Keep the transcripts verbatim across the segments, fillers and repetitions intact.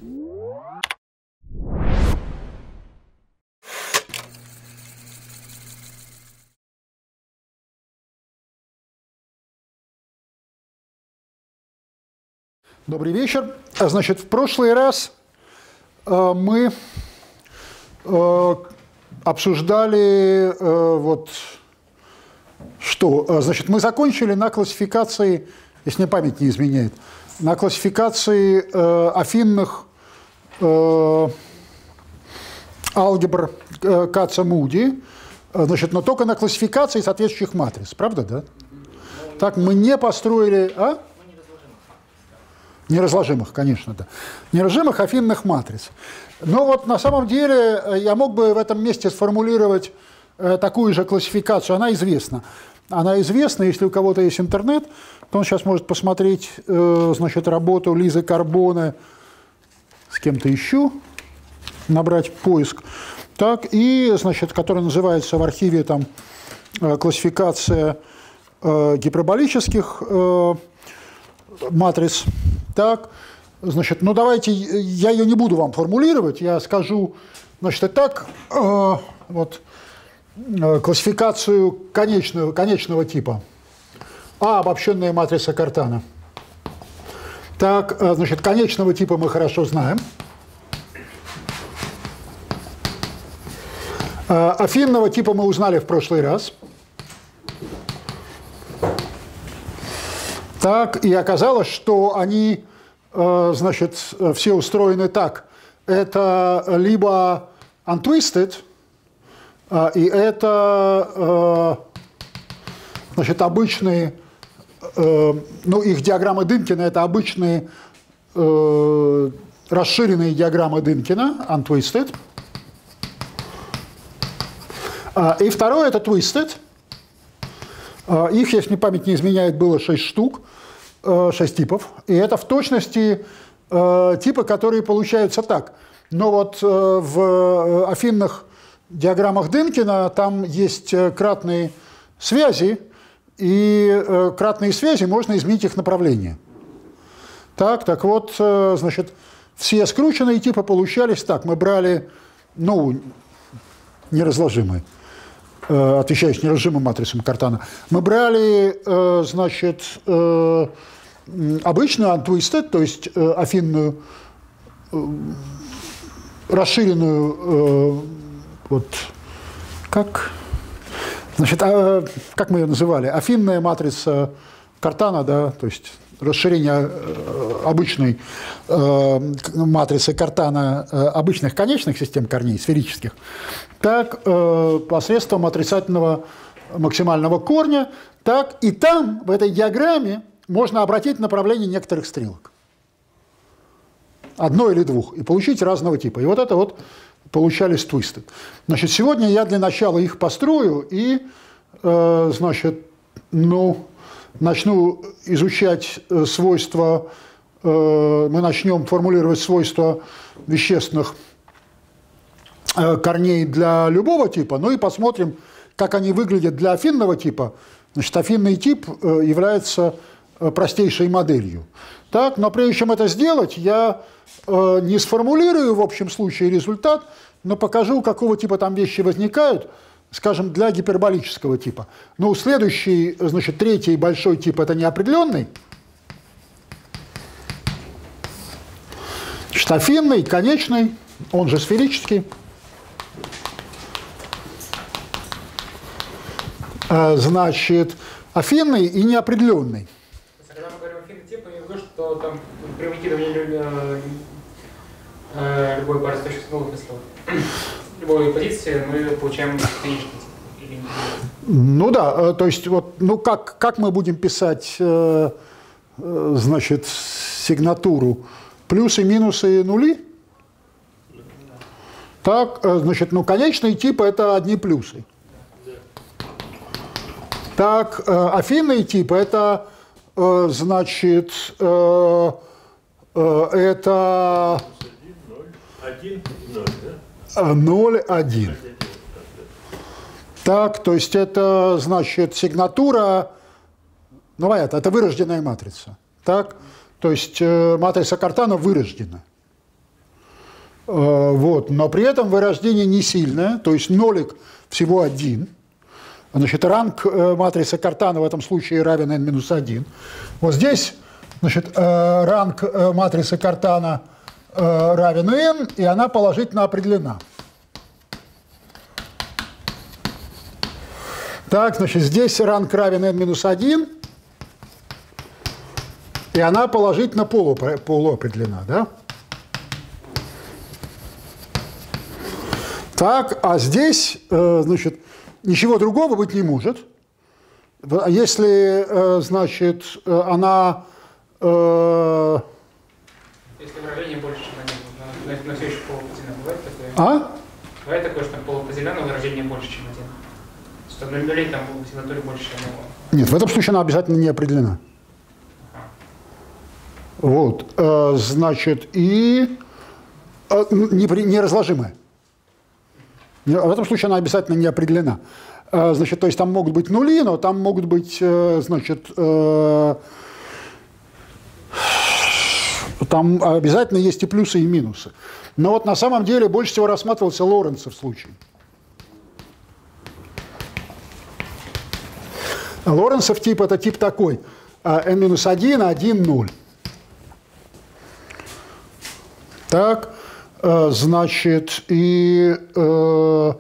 Добрый вечер. Значит, в прошлый раз э, мы э, обсуждали э, вот что. Значит, мы закончили на классификации, если мне память не изменяет, на классификации э, афинных э, алгебр э, Каца-Муди, значит, но только на классификации соответствующих матриц, правда, да? Так, мы не построили... А? Неразложимых, конечно, да. Неразложимых афинных матриц. Но вот на самом деле я мог бы в этом месте сформулировать э, такую же классификацию. Она известна. Она известна, если у кого-то есть интернет, то он сейчас может посмотреть, э, значит, работу Лизы Карбоне с кем-то еще, набрать поиск. Так, и, значит, которая называется в архиве там э, классификация э, гиперболических э, матриц. Так, значит, ну давайте, я ее не буду вам формулировать, я скажу, значит, и так, э, вот, э, классификацию конечного, конечного типа. А, обобщенная матрица Картана. Так, э, значит, конечного типа мы хорошо знаем. Э, афинного типа мы узнали в прошлый раз. Так, и оказалось, что они, э, значит, все устроены так. Это либо untwisted, э, и это, э, значит, обычные, э, ну, их диаграммы Дынкина, это обычные э, расширенные диаграммы Дынкина, untwisted. Э, и второе – это twisted. Их, если память не изменяет, было шесть штук, шесть типов. И это в точности типы, которые получаются так. Но вот в афинных диаграммах Дынкина там есть кратные связи, и кратные связи можно изменить их направление. Так, так вот, значит, все скрученные типы получались так. Мы брали, ну, неразложимые, отвечающие неразложимым матрицам Картана, мы брали, значит, обычную untwisted, то есть афинную, расширенную, вот, как, значит, как мы ее называли, афинная матрица Картана, да, то есть расширение обычной матрицы Картана обычных конечных систем корней, сферических, так посредством отрицательного максимального корня, так и там, в этой диаграмме, можно обратить направление некоторых стрелок. Одной или двух, и получить разного типа. И вот это вот получались твисты. Значит, сегодня я для начала их построю и, значит, ну, начну изучать свойства, мы начнем формулировать свойства вещественных корней для любого типа, ну и посмотрим, как они выглядят для афинного типа. Значит, афинный тип является простейшей моделью. Так, но прежде чем это сделать, я не сформулирую в общем случае результат, но покажу, какого типа там вещи возникают, скажем, для гиперболического типа. Ну, следующий, значит, третий большой тип – это неопределенный. Значит, афинный, конечный, он же сферический. Значит, афинный и неопределенный. Когда мы говорим афинный тип, я имею в виду, что там при выкидывании любой пары стоящих снова смыслов, любой позиции мы получаем конечный тип. Ну да, то есть вот, ну как, как мы будем писать, э, э, значит, сигнатуру? Плюсы, минусы, нули? Так, значит, ну конечные типы – это одни плюсы. Так, афинные типы – это, значит, это ноль, один. Так, то есть это, значит, сигнатура, ну, понятно, это вырожденная матрица. Так, то есть матрица Картана вырождена. Вот. Но при этом вырождение не сильное, то есть нолик всего один. Значит, ранг матрицы Картана в этом случае равен n минус один. Вот здесь, значит, ранг матрицы Картана равен n, и она положительно определена. Так, значит, здесь ранг равен n минус один, и она положительно полуопределена, да? Так, а здесь, значит, ничего другого быть не может. Если, значит, она... Если выражение больше, чем один, но все еще полуопределено, бывает такое? А? Бывает такое, что полуопределено выражение больше, чем один? Что нулей там в сигнатуре больше, чем одного? Нет, в этом случае она обязательно не определена. Ага. Вот, значит, и неразложимая. В этом случае она обязательно не определена. Значит, то есть там могут быть нули, но там могут быть, значит, там обязательно есть и плюсы, и минусы. Но вот на самом деле больше всего рассматривался Лоренцов случай. Лоренцов тип – это тип такой: n минус один, один, ноль. Так, значит, и э,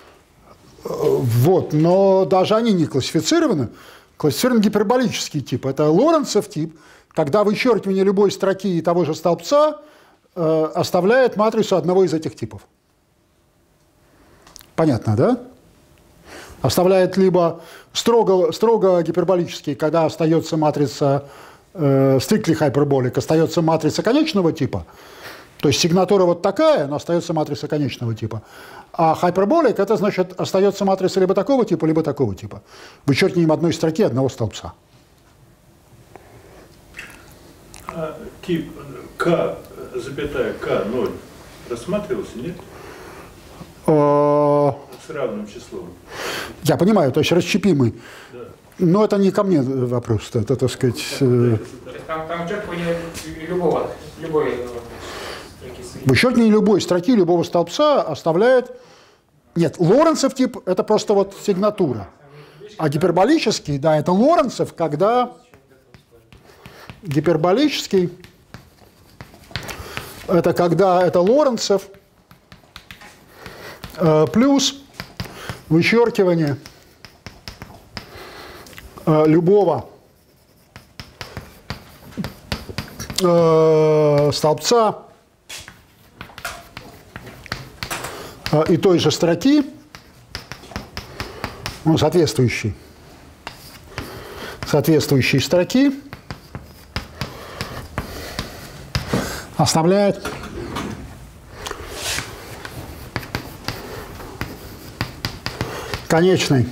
вот, но даже они не классифицированы. Классифицирован гиперболический тип. Это Лоренцов тип, когда вычеркивание любой строки и того же столбца э, оставляет матрицу одного из этих типов. Понятно, да? Оставляет либо строго, строго гиперболический, когда остается матрица э, strictly hyperbolic, остается матрица конечного типа, то есть сигнатура вот такая, но остается матрица конечного типа. А hyperbolic – это значит, остается матрица либо такого типа, либо такого типа. Вычеркиванием одной строки одного столбца. А тип К, запятая К ноль рассматривался, нет? С равным числом. Я понимаю, то есть расщепимый. Да. Но это не ко мне вопрос, это, так сказать... Там, там вычеркивание любого, любой... Вычеркивание любой строки, любого столбца оставляет... Нет, Лоренцов тип – это просто вот сигнатура. А гиперболический, да, это Лоренцов, когда... Гиперболический – это когда это Лоренцев э, плюс вычеркивание э, любого э, столбца э, и той же строки, ну, соответствующей, соответствующей строки оставляет конечный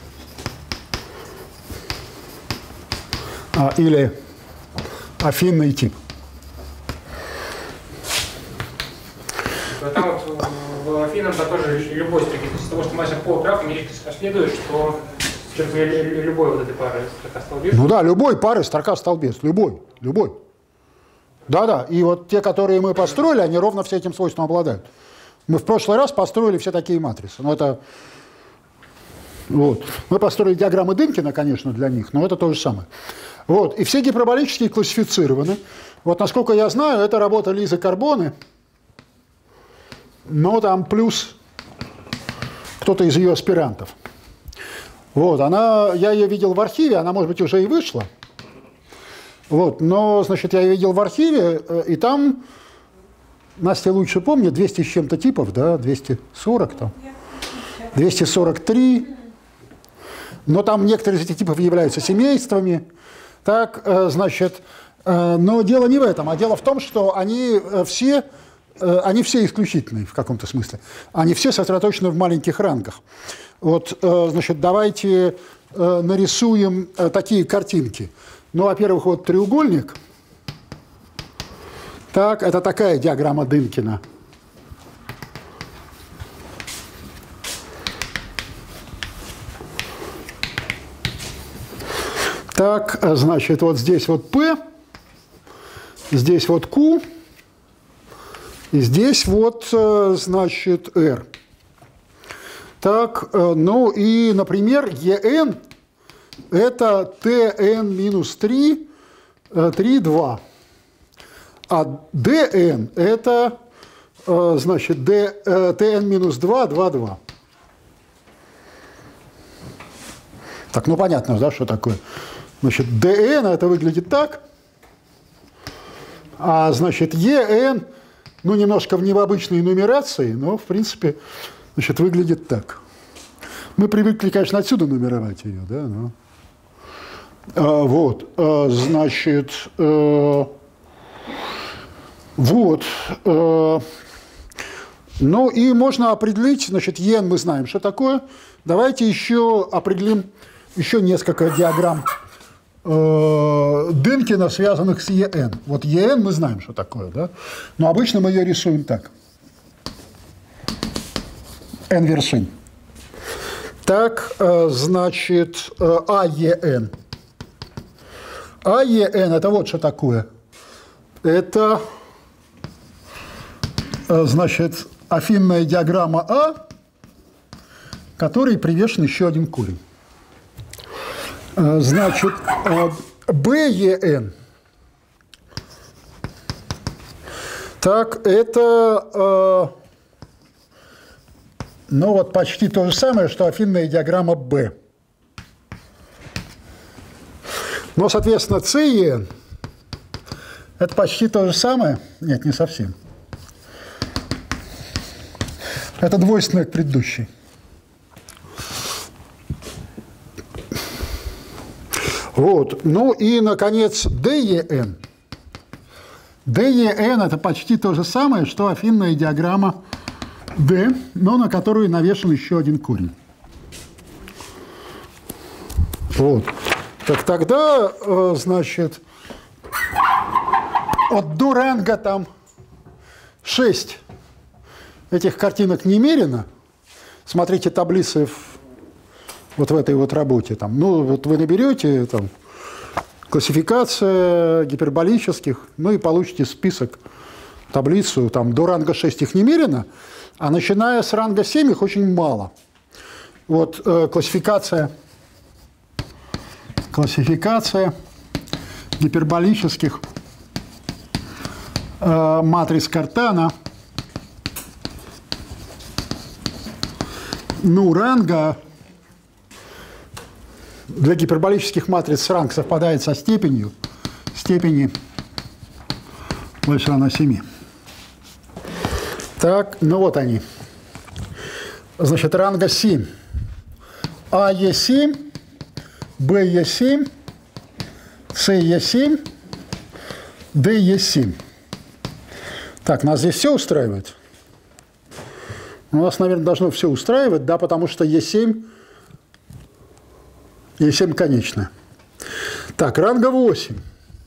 а, или афинный тип. Там вот в афинном тоже любой строки, то есть из того, что мастер полуправ, мне следует, что любой вот этой пары строка-столбец. Ну да, любой пары строка-столбец, любой, любой. Да-да, и вот те, которые мы построили, они ровно все этим свойством обладают. Мы в прошлый раз построили все такие матрицы. Но это, вот. Мы построили диаграммы Дынкина, конечно, для них, но это то же самое. Вот. И все гиперболические классифицированы. Вот, насколько я знаю, это работа Лизы Карбоны, но там плюс кто-то из ее аспирантов. Вот, она, я ее видел в архиве, она, может быть, уже и вышла. Вот, но, значит, я ее видел в архиве, и там, Настя лучше помнит, двести с чем-то типов, да, двести сорок там, двести сорок три, но там некоторые из этих типов являются семействами, так, значит, но дело не в этом, а дело в том, что они все, они все исключительные в каком-то смысле, они все сосредоточены в маленьких рангах. Вот, значит, давайте нарисуем такие картинки. Ну, во-первых, вот треугольник. Так, это такая диаграмма Дынкина. Так, значит, вот здесь вот P, здесь вот Q, И здесь вот, значит, R. Так, ну и, например, ен это tn минус три, три, два. А dn это, значит, tn минус два, два, два. Так, ну понятно, да, что такое. Значит, dn это выглядит так, а, значит, en, ну, немножко в необычной нумерации, но, в принципе, значит, выглядит так. Мы привыкли, конечно, отсюда нумеровать ее, да, но... А, вот, а, значит, а, вот, а, ну, и можно определить, значит, en мы знаем, что такое. Давайте еще определим еще несколько диаграмм Дынкина, связанных с ен. Вот ен мы знаем, что такое, да? Но обычно мы ее рисуем так. n вершин. Так, значит, аен. аен это вот что такое. Это, значит, афинная диаграмма А, которой привешен еще один корень. Значит, бен, так, это, ну вот почти то же самое, что афинная диаграмма Б. Но, соответственно, цен это почти то же самое, нет, не совсем. Это двойственное к предыдущей. Вот. Ну и, наконец, ден. ден это почти то же самое, что афинная диаграмма D, но на которую навешен еще один корень. Вот. Так тогда, значит, от до ранга там шесть этих картинок немерено. Смотрите таблицы в вот в этой вот работе. Там, ну, вот вы наберете там, классификация гиперболических, ну и получите список, таблицу, там до ранга шесть их немерено, а начиная с ранга семь их очень мало. Вот э, классификация, классификация гиперболических э, матриц Картана, ну, ранга для гиперболических матриц ранг совпадает со степенью степени больше равно семи. Так, ну вот они. Значит, ранга семь. А Е семь, Б Е семь, С Е семь, Д Е семь. Так, нас здесь все устраивает? У нас, наверное, должно все устраивать, да, потому что Е семь Е семь конечная. Так, ранга восемь.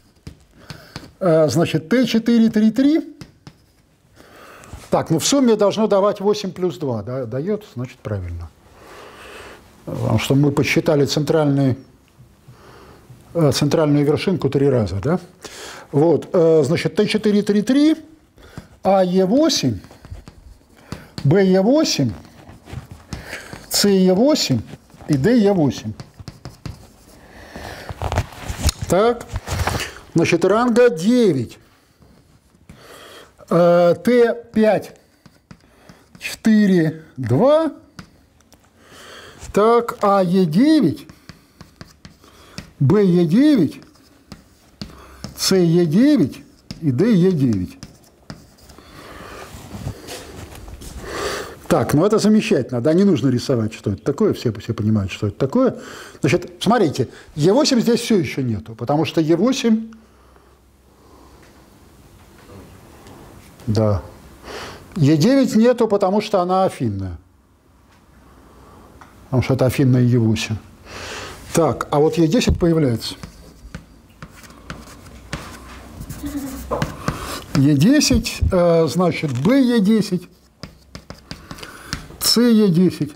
Значит, Т четыре три три. Так, ну в сумме должно давать восемь плюс два. Да, дает, значит, правильно. Потому что мы посчитали центральный, центральную вершинку три раза, да? Вот, значит, Т четыре три три, А Е восемь, Б Е восемь, С Е восемь и Д Е восемь. Так, значит, ранга девять. Т пять, четыре, два. Так, А Е девять, Б Е девять, С Е девять и Д Е девять. Так, ну это замечательно, да, не нужно рисовать, что это такое, все, все понимают, что это такое. Значит, смотрите, Е восемь здесь все еще нету, потому что Е восемь, да, Е девять нету, потому что она афинная, потому что это афинная Е восемь. Так, а вот Е десять появляется. Е десять, значит, Б Е десять. С Е десять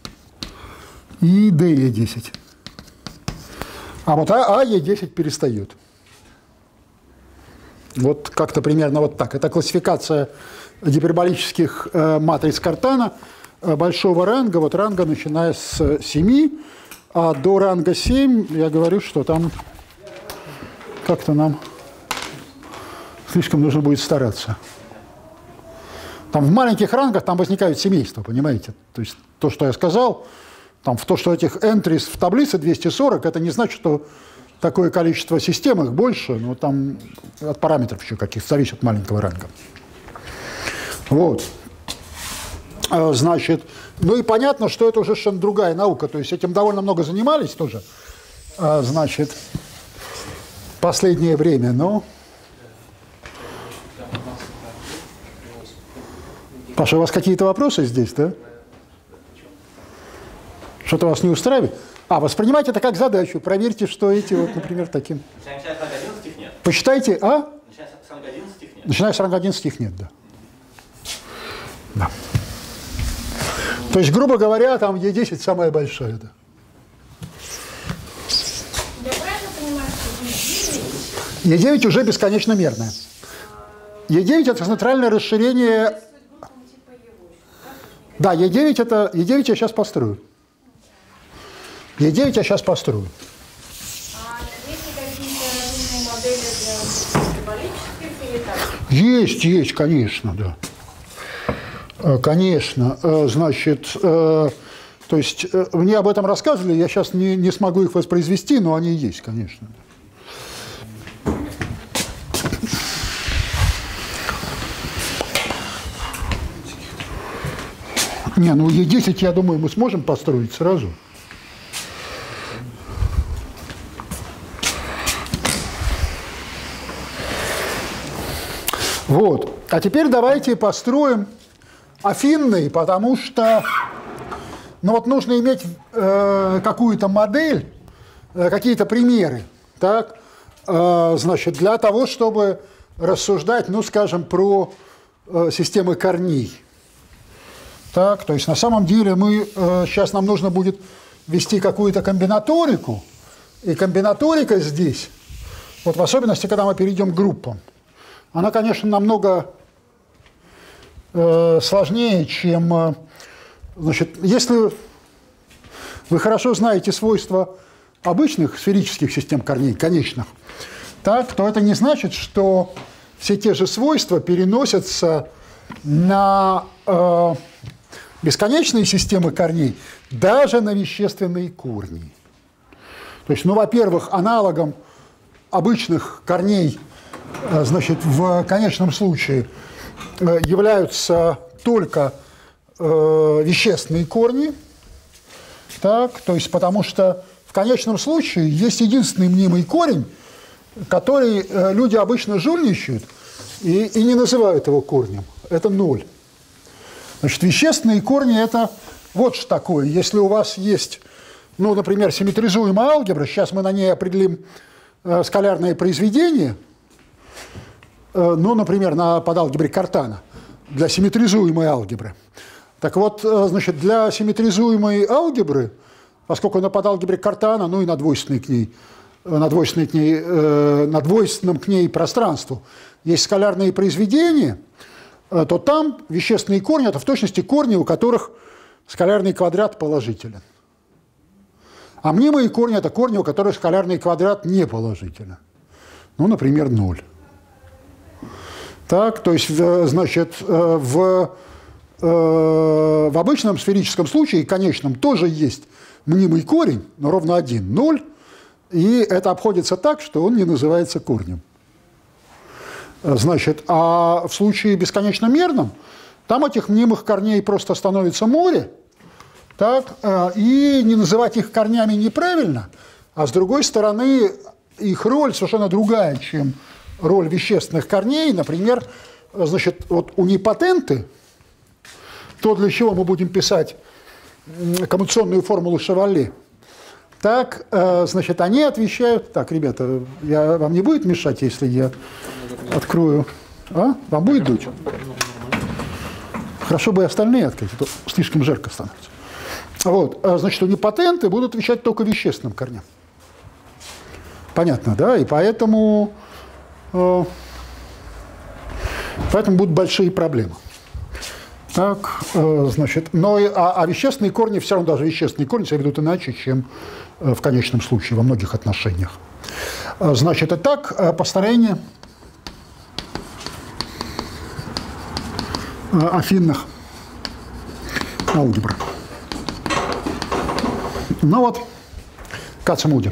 и Д Е десять. А вот А Е десять перестает. Вот как-то примерно вот так. Это классификация гиперболических э, матриц Картана э, большого ранга, вот ранга начиная с семи, а до ранга семь я говорю, что там как-то нам слишком нужно будет стараться. Там в маленьких рангах там возникают семейства, понимаете? То есть то, что я сказал, там в то, что этих entries в таблице двести сорок, это не значит, что такое количество систем, их больше, но там от параметров еще каких-то зависит от маленького ранга. Вот. Значит, ну и понятно, что это уже совершенно другая наука, то есть этим довольно много занимались тоже, значит, последнее время, но... Паша, у вас какие-то вопросы здесь, да? Что-то вас не устраивает? А, воспринимайте это как задачу, проверьте, что эти, вот, например, таким. Начиная с ранга одиннадцать их нет. Посчитайте, а? Начиная с ранга одиннадцать их нет. Начиная с ранга одиннадцать их нет, да. Да. То есть, грубо говоря, там Е десять самая большая, да. Я правильно понимаю, что Е девять уже бесконечно мерная. Е девять – это центральное расширение... Да, Е девять – это... Е девять я сейчас построю. Е девять я сейчас построю. А есть ли какие-то разумные модели для гиперболических или так? Есть, есть, конечно, да. Конечно. Значит, то есть мне об этом рассказывали, я сейчас не, не смогу их воспроизвести, но они есть, конечно. Не, ну Е десять, я думаю, мы сможем построить сразу. Вот. А теперь давайте построим афинный, потому что ну вот нужно иметь э, какую-то модель, э, какие-то примеры, так, э, значит, для того, чтобы рассуждать, ну, скажем, про э, системы корней. Так, то есть на самом деле мы, э, сейчас нам нужно будет ввести какую-то комбинаторику, и комбинаторика здесь, вот в особенности, когда мы перейдем к группам, она, конечно, намного э, сложнее, чем... Э, значит, если вы хорошо знаете свойства обычных сферических систем корней, конечных, так, то это не значит, что все те же свойства переносятся на э, бесконечные системы корней, даже на вещественные корни. То есть, ну, во-первых, аналогом обычных корней, значит, в конечном случае являются только э, вещественные корни, так, то есть потому что в конечном случае есть единственный мнимый корень, который э, люди обычно жульничают и, и не называют его корнем. Это ноль. Значит, вещественные корни – это вот что такое. Если у вас есть, ну, например, симметризуемая алгебра, сейчас мы на ней определим э, скалярное произведение, ну, например, на подалгебре Картана, для симметризуемой алгебры. Так вот, значит, для симметризуемой алгебры, поскольку на подалгебре Картана, ну и на двойственной к ней, на, двойственной к ней, на двойственном к ней пространству есть скалярные произведения, то там вещественные корни – это в точности корни, у которых скалярный квадрат положителен. А мнимые корни – это корни, у которых скалярный квадрат не положителен. Ну, например, ноль. Так, то есть, значит, в, в обычном сферическом случае, конечном, тоже есть мнимый корень, но ровно один, ноль, и это обходится так, что он не называется корнем. Значит, а в случае бесконечно мерном, там этих мнимых корней просто становится море, так, и не называть их корнями неправильно, а с другой стороны, их роль совершенно другая, чем роль вещественных корней. Например, значит, вот унипотенты, то, для чего мы будем писать коммутационную формулу Шевалле, так, значит, они отвечают... Так, ребята, я, вам не будет мешать, если я открою? А? Вам будет дуть? Хорошо бы и остальные открыть, а то слишком жарко становится. Вот, значит, унипотенты будут отвечать только вещественным корням. Понятно, да? И поэтому... Поэтому будут большие проблемы. Так, значит, но а, а вещественные корни, все равно даже вещественные корни себя ведут иначе, чем в конечном случае, во многих отношениях. Значит, итак, построение афинных алгебр. Ну вот, Кацмуди.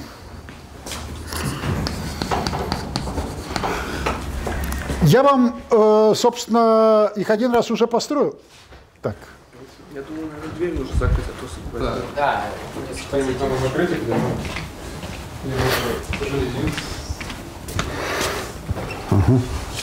Я вам, э, собственно, их один раз уже построил. Так. Я думаю, наверное, дверь нужно закрыть, а то Да. Да. Что-нибудь надо закрыть, да? Ага.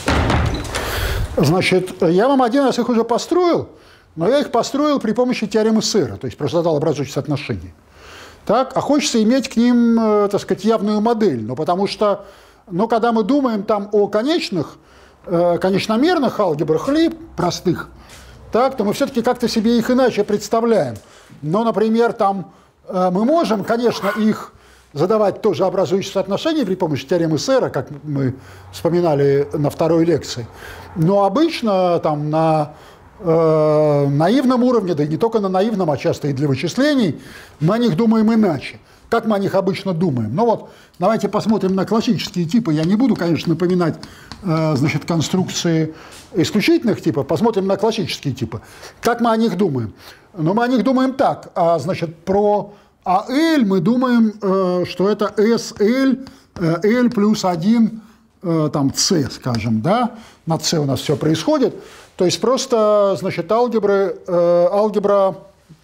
Значит, я вам один раз их уже построил, но я их построил при помощи теоремы Сэра, то есть просто задал образующие соотношения. Так, а хочется иметь к ним, э, так сказать, явную модель, ну, потому что, ну, когда мы думаем там о конечных, э, конечномерных алгебрах или простых, так, то мы все-таки как-то себе их иначе представляем. Но, например, там э, мы можем, конечно, их задавать тоже образующие соотношения при помощи теоремы Сэра, как мы вспоминали на второй лекции. Но обычно там на э, наивном уровне, да и не только на наивном, а часто и для вычислений, мы о них думаем иначе. Как мы о них обычно думаем? Ну вот, давайте посмотрим на классические типы. Я не буду, конечно, напоминать э, значит, конструкции исключительных типов, посмотрим на классические типы. Как мы о них думаем? Ну, мы о них думаем так. А, значит, про А L мы думаем, э, что это эс эл, э, L плюс один, э, там, C, скажем, да? На C у нас все происходит. То есть просто, значит, алгебры, э, алгебра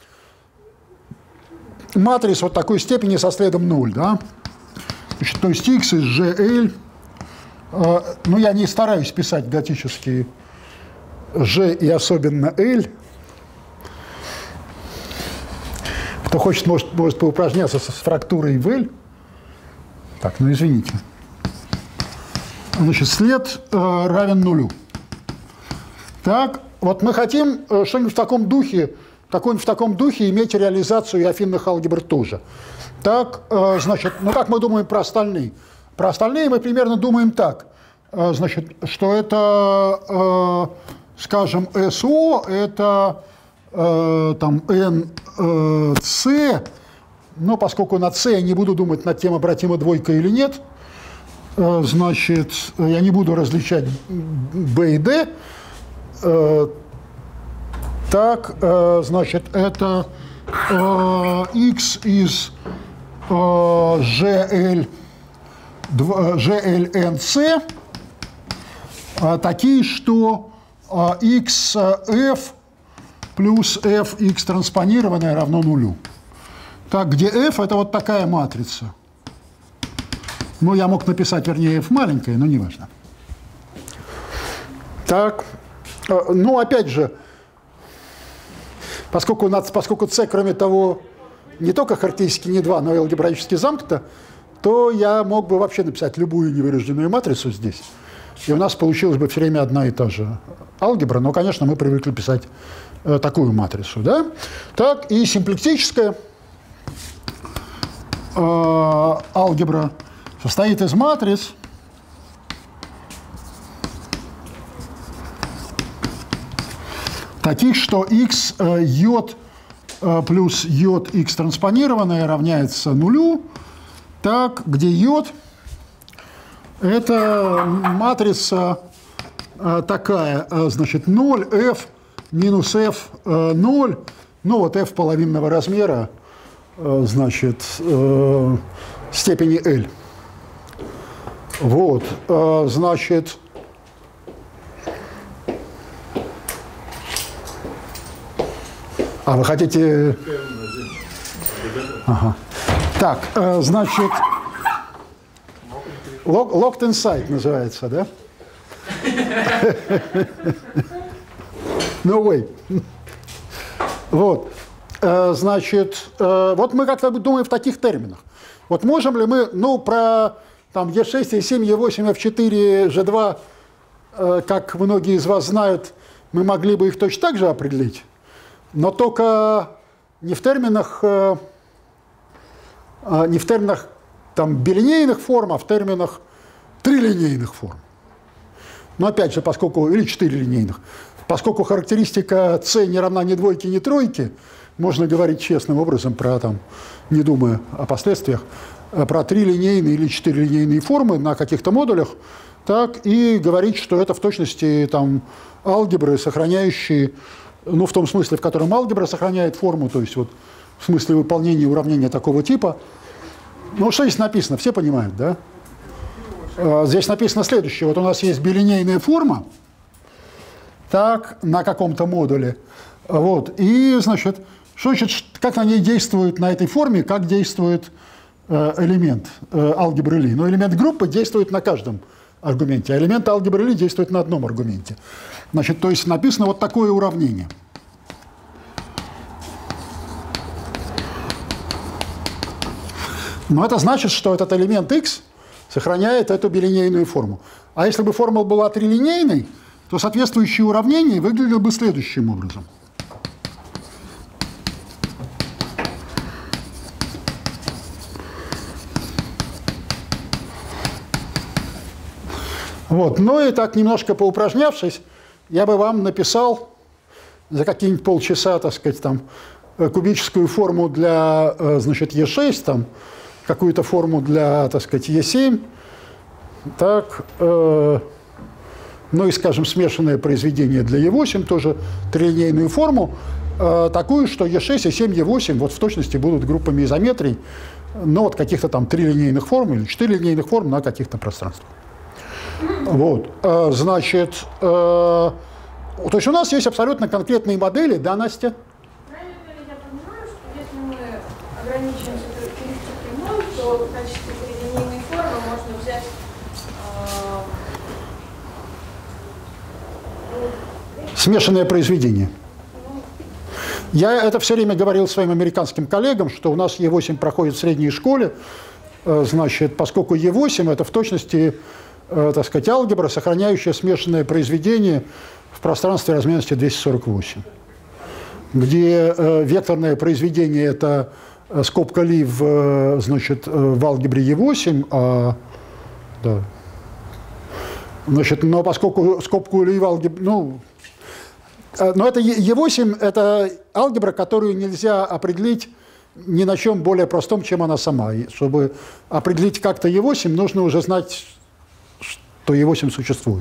матриц вот такой степени со следом ноль, да? Значит, то есть x из Gl, э, ну, я не стараюсь писать готические G и особенно L. Кто хочет, может, может поупражняться с фрактурой в L. Так, ну извините. Значит, след э, равен нулю. Так, вот мы хотим э, что-нибудь в таком духе, какой-нибудь в таком духе иметь реализацию и афинных алгебр тоже. Так, э, значит, ну как мы думаем про остальные? Про остальные мы примерно думаем так. Э, значит, что это, э, скажем, эс о, это э, там эн c, но поскольку на c я не буду думать над тем, обратима двойка или нет, э, значит, я не буду различать b и d. Э, так, э, значит, это э, x из э, gl, glnc э, такие, что э, xf плюс fx транспонированное равно нулю. Так, где f это вот такая матрица. Ну, я мог написать, вернее, f маленькая, но не важно. Так, э, ну, опять же, Поскольку, поскольку C, кроме того, не только характеристически не два, но и алгебраически замкнуто, то я мог бы вообще написать любую невырожденную матрицу здесь. И у нас получилась бы все время одна и та же алгебра, но, конечно, мы привыкли писать э, такую матрицу. Да? Так, и симплектическая э, алгебра состоит из матриц, таких, что x j плюс j x транспонированное равняется нулю, так, где j это матрица такая, значит, ноль, f минус f ноль, ну вот f половинного размера, значит, степени L. Вот, значит, А вы хотите... Ага. Так, э, значит, Locked Inside называется, да? No way. Вот, э, значит, э, вот мы как-то думаем в таких терминах. Вот можем ли мы, ну, про там е шесть, е семь, е восемь, эф четыре, жэ два, э, как многие из вас знают, мы могли бы их точно так же определить? Но только не в терминах, не в терминах там, билинейных форм, а в терминах трилинейных форм. Но опять же, поскольку, или четыре линейных, поскольку характеристика С не равна ни двойке, ни тройке, можно говорить честным образом про, там, не думая о последствиях, про три линейные или четыре линейные формы на каких-то модулях, так, и говорить, что это в точности там, алгебры, сохраняющие, ну, в том смысле, в котором алгебра сохраняет форму, то есть вот в смысле выполнения уравнения такого типа. Ну, что здесь написано, все понимают, да? Здесь написано следующее. Вот у нас есть билинейная форма, так, на каком-то модуле. Вот, и, значит, что значит, как на ней действует, на этой форме, как действует э, элемент э, алгебры Ли. Но элемент группы действует на каждом аргументе, а элемент алгебры Ли действует на одном аргументе. Значит, то есть написано вот такое уравнение. Но это значит, что этот элемент x сохраняет эту билинейную форму. А если бы формула была трилинейной, то соответствующее уравнение выглядело бы следующим образом. Вот. Ну и так, немножко поупражнявшись, я бы вам написал за какие-нибудь полчаса, так сказать, там, кубическую форму для, значит, Е шесть, там, какую-то форму для, так сказать, Е семь, так, э, ну и, скажем, смешанное произведение для Е восемь, тоже трилинейную форму, э, такую, что Е шесть, Е семь, Е восемь вот в точности будут группами изометрий, но вот каких-то там три линейных форм или четыре линейных форм на каких-то пространствах. Вот, э, значит, э, то есть у нас есть абсолютно конкретные модели, да, Настя? Правильно ли я понимаю, что если мы ограничимся характеристикой ноль, то в качестве трилинейной формы можно взять э, смешанное произведение. Я это все время говорил своим американским коллегам, что у нас Е восемь проходит в средней школе, э, значит, поскольку Е восемь это в точности, э, так сказать, алгебра, сохраняющая смешанное произведение в пространстве размерности двести сорок восемь, где э, векторное произведение – это скобка Ли в, значит, в алгебре Е восемь, а, да. Значит, но поскольку скобку Ли в алгебре, ну, но это Е восемь – это алгебра, которую нельзя определить ни на чем более простом, чем она сама. И чтобы определить как-то Е восемь, нужно уже знать, что Е восемь существует.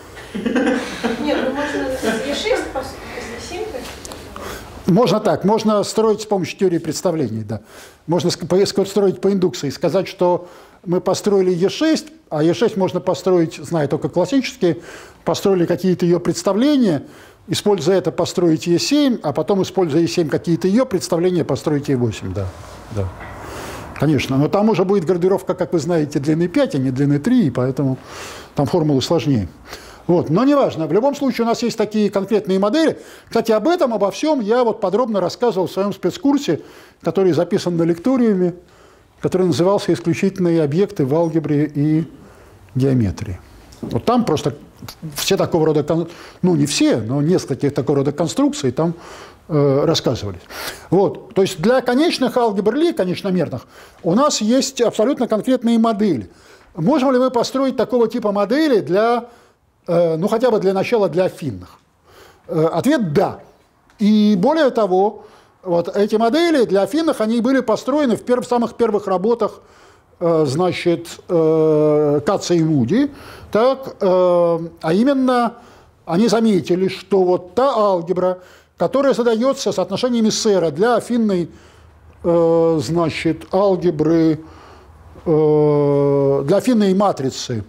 Нет, ну можно Е шесть, Е семь. Можно так, можно строить с помощью теории представлений, да. Можно строить по индукции, сказать, что мы построили Е шесть, а Е шесть можно построить, зная только классические, построили какие-то ее представления, используя это построить Е семь, а потом, используя Е семь какие-то ее представления, построить Е восемь, да, да. Конечно, но там уже будет градировка, как вы знаете, длины пять, а не длины три, и поэтому там формулы сложнее. Вот. Но неважно, в любом случае у нас есть такие конкретные модели. Кстати, об этом, обо всем я вот подробно рассказывал в своем спецкурсе, который записан на лекториуме, который назывался «Исключительные объекты в алгебре и геометрии». Вот там просто все такого рода, ну не все, но несколько такого рода конструкций там э, рассказывались. Вот. То есть для конечных алгебр Ли, конечномерных, у нас есть абсолютно конкретные модели. Можем ли мы построить такого типа модели для, э, ну хотя бы для начала для афинных? Э, ответ – да. И более того, вот эти модели для афинных, они были построены в, перв, в самых первых работах, э, значит, э, Каца и Муди, так, э, а именно они заметили, что вот та алгебра, которая задается соотношениями Сера для афинной, э, значит, алгебры, э, для афинной матрицы,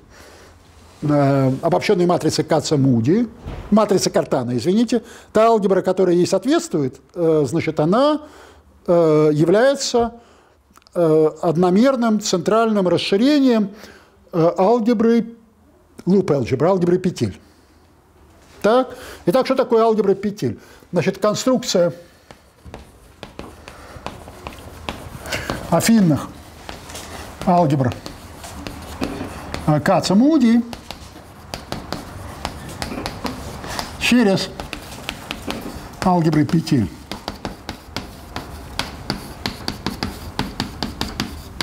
э, обобщенной матрицы Каца-Муди, матрицы Картана, извините, та алгебра, которая ей соответствует, э, значит, она э, является э, одномерным центральным расширением э, алгебры loop algebra, алгебры петель. Так? Итак, что такое алгебра петель? Значит, конструкция афинных алгебр Каца-Муди через алгебры петель.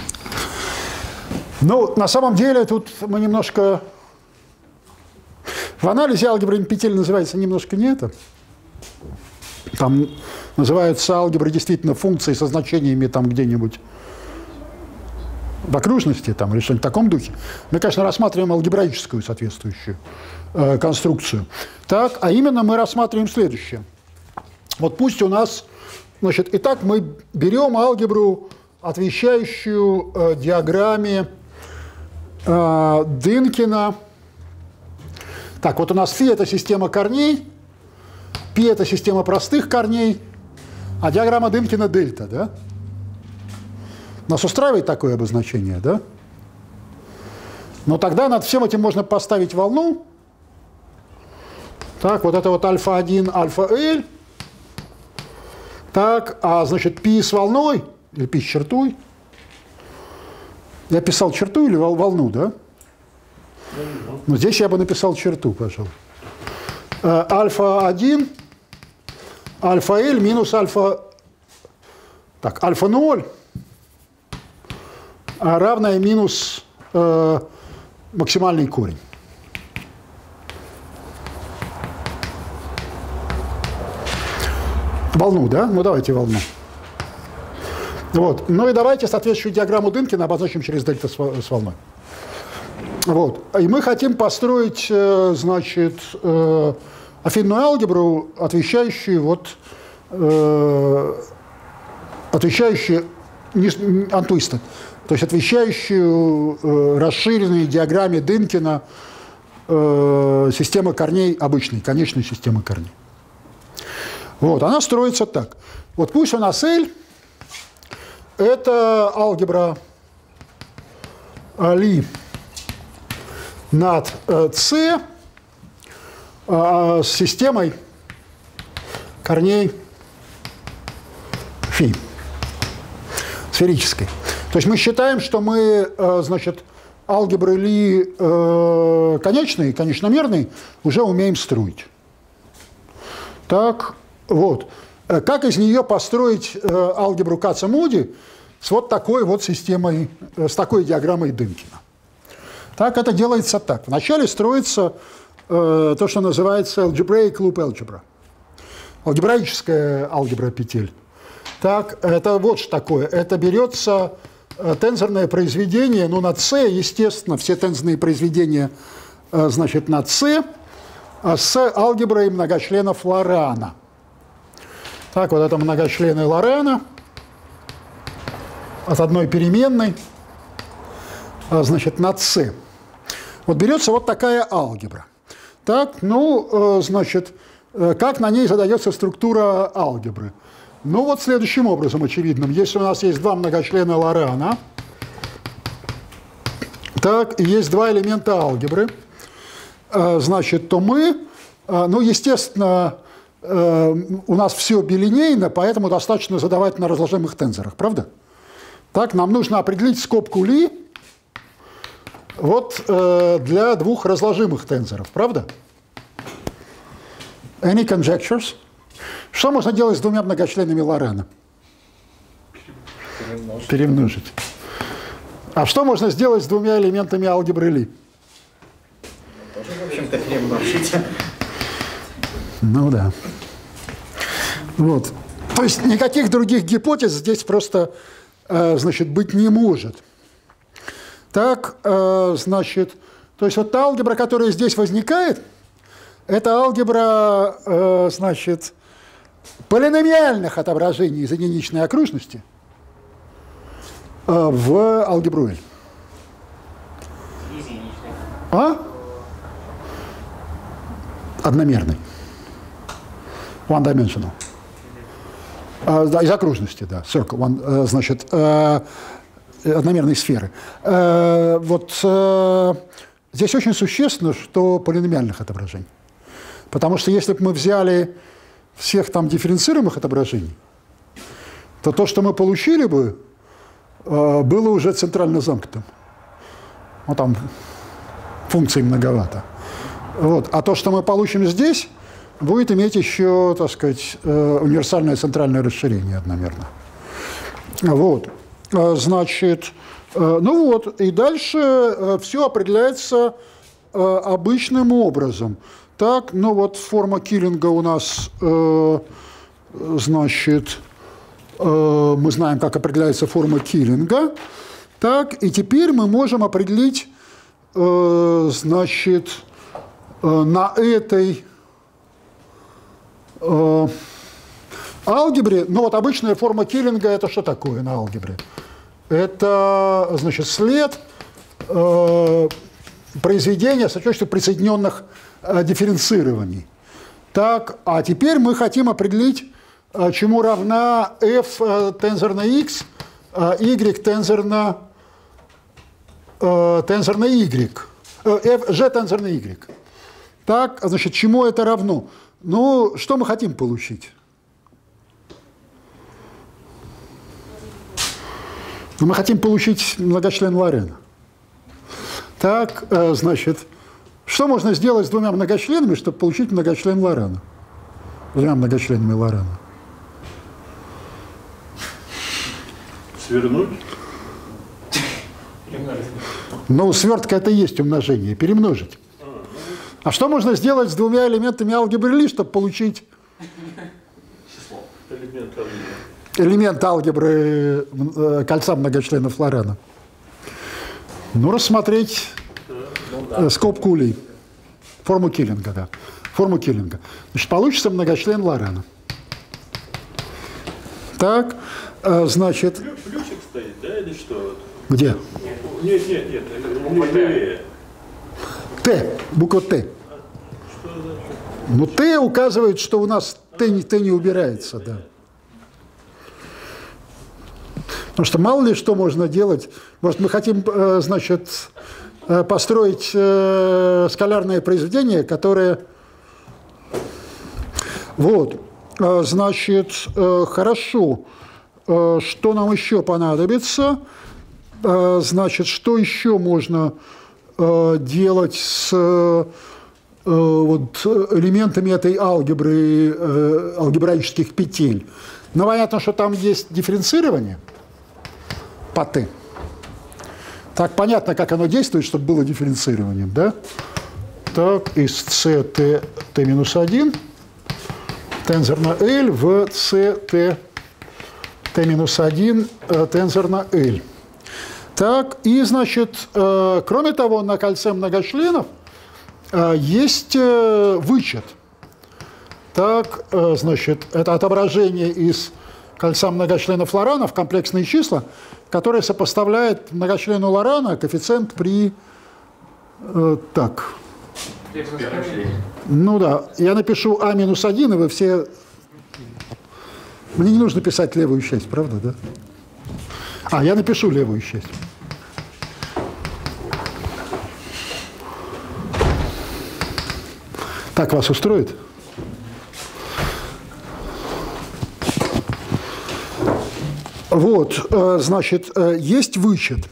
Ну, на самом деле, тут мы немножко В анализе алгебры Петель называется немножко не это. Там называются алгебры действительно функции со значениями там где-нибудь в окружности там, или что-нибудь в таком духе. Мы, конечно, рассматриваем алгебраическую соответствующую э, конструкцию. Так, а именно мы рассматриваем следующее. Вот пусть у нас, значит, итак, мы берем алгебру, отвечающую э, диаграмме э, Дынкина. Так, вот у нас φ – это система корней, π – это система простых корней, а диаграмма Дынкина – дельта, да? Нас устраивает такое обозначение, да? Но тогда над всем этим можно поставить волну. Так, вот это вот альфа один, альфа L. Так, а значит, π с волной, или π с чертой. Я писал черту или волну, да? Ну, здесь я бы написал черту, пожалуй. Альфа один, альфа L минус альфа... Так, альфа ноль равное минус э, максимальный корень. Волну, да? Ну, давайте волну. Вот. Ну и давайте соответствующую диаграмму Дынкина обозначим через дельта с волной. Вот. И мы хотим построить, э, значит, э, афинную алгебру, отвечающую вот, э, отвечающую untwisted, то есть отвечающую э, расширенной диаграмме Дынкина э, системы корней обычной, конечной системы корней. Вот, она строится так. Вот пусть у нас L – это алгебра Ли над C э, с системой корней φ, сферической. То есть мы считаем, что мы, э, значит, алгебры Ли э, конечной, конечномерной уже умеем строить. Так, вот. Как из нее построить э, алгебру Каца-Муди с вот такой вот системой, э, с такой диаграммой Дынкина? Так, это делается так. Вначале строится э, то, что называется algebraic loop algebra. Алгебраическая алгебра петель. Так, это вот что такое. Это берется э, тензорное произведение, ну, над C, естественно, все тензорные произведения, э, значит, над C, э, с алгеброй многочленов Лорана. Так, вот это многочлены Лорана от одной переменной, э, значит, над C. Вот берется вот такая алгебра. Так, ну, э, значит, э, как на ней задается структура алгебры? Ну, вот следующим образом, очевидным. Если у нас есть два многочлена Лорана, так, и есть два элемента алгебры, э, значит, то мы, э, ну, естественно, э, у нас все билинейно, поэтому достаточно задавать на разложимых тензорах, правда? Так, нам нужно определить скобку Ли вот э, для двух разложимых тензоров, правда? Any conjectures? Что можно делать с двумя многочленами Лорана? Перемножить. Перемножить. А что можно сделать с двумя элементами алгебры Ли? Тоже, в общем-то, перемножить. Ну да. Вот. То есть никаких других гипотез здесь просто, э, значит, быть не может. Так, э, значит, то есть вот та алгебра, которая здесь возникает, это алгебра, э, значит, полиномиальных отображений из единичной окружности э, в алгебру L. Из единичной. А? Одномерный. One-dimensional. Э, да, из окружности, да. Circle. One, э, значит, э, одномерной сферы. Э, вот э, здесь очень существенно, что полиномиальных отображений. Потому что если бы мы взяли всех там дифференцируемых отображений, то то, что мы получили бы, э, было уже центрально замкнутым. Ну, там функций многовато. Вот. А то, что мы получим здесь, будет иметь еще, так сказать, э, универсальное центральное расширение одномерно. Вот. Значит, э, ну вот, и дальше э, все определяется э, обычным образом. Так, ну вот форма Киллинга у нас, э, значит, э, мы знаем, как определяется форма Киллинга. Так, и теперь мы можем определить, э, значит, э, на этой э, алгебре, ну вот обычная форма Киллинга – это что такое на алгебре? Это, значит, след э, произведения с точностью присоединенных э, дифференцирований. Так, а теперь мы хотим определить, э, чему равна f э, тензор на x, э, y тензор на, э, тензор на y, э, f, g тензор на y. Так, значит, чему это равно? Ну, что мы хотим получить? Мы хотим получить многочлен Лорена. Так, значит, что можно сделать с двумя многочленами, чтобы получить многочлен Лорена? С двумя многочленами Лорена. Свернуть? Ну, свертка – это и есть умножение. Перемножить. А что можно сделать с двумя элементами алгебры Ли, чтобы получить Элемент алгебры. элемент алгебры э, кольца многочленов Лорена? Ну, рассмотреть э, скобку Ли. Форму Киллинга, да. Форму Киллинга. Значит, получится многочлен Лорена. Так, э, значит… Ключик стоит, да, или что? Где? Нет, нет, нет, левее. Т, буква Т. Ну, Т указывает, что у нас Т не, Т не убирается, да. Потому что мало ли что можно делать. Может, мы хотим, значит, построить скалярное произведение, которое… Вот, значит, хорошо. Что нам еще понадобится? Значит, что еще можно делать с вот, элементами этой алгебры, алгебраических петель? Ну, понятно, что там есть дифференцирование по Т. Так, понятно, как оно действует, чтобы было дифференцированием, да? Так, из С Т Т минус один тензор на L в С Т Т минус один тензор на L. Так, и, значит, э, кроме того, на кольце многочленов э, есть э, вычет. Так, э, значит, это отображение из кольца многочленов Лорана в комплексные числа, которое сопоставляет многочлену Лорана коэффициент при… Э, так. Ну да, я напишу А минус один, и вы все… Мне не нужно писать левую часть, правда, да? А, я напишу левую часть. Так вас устроит? Вот, значит, есть вычет.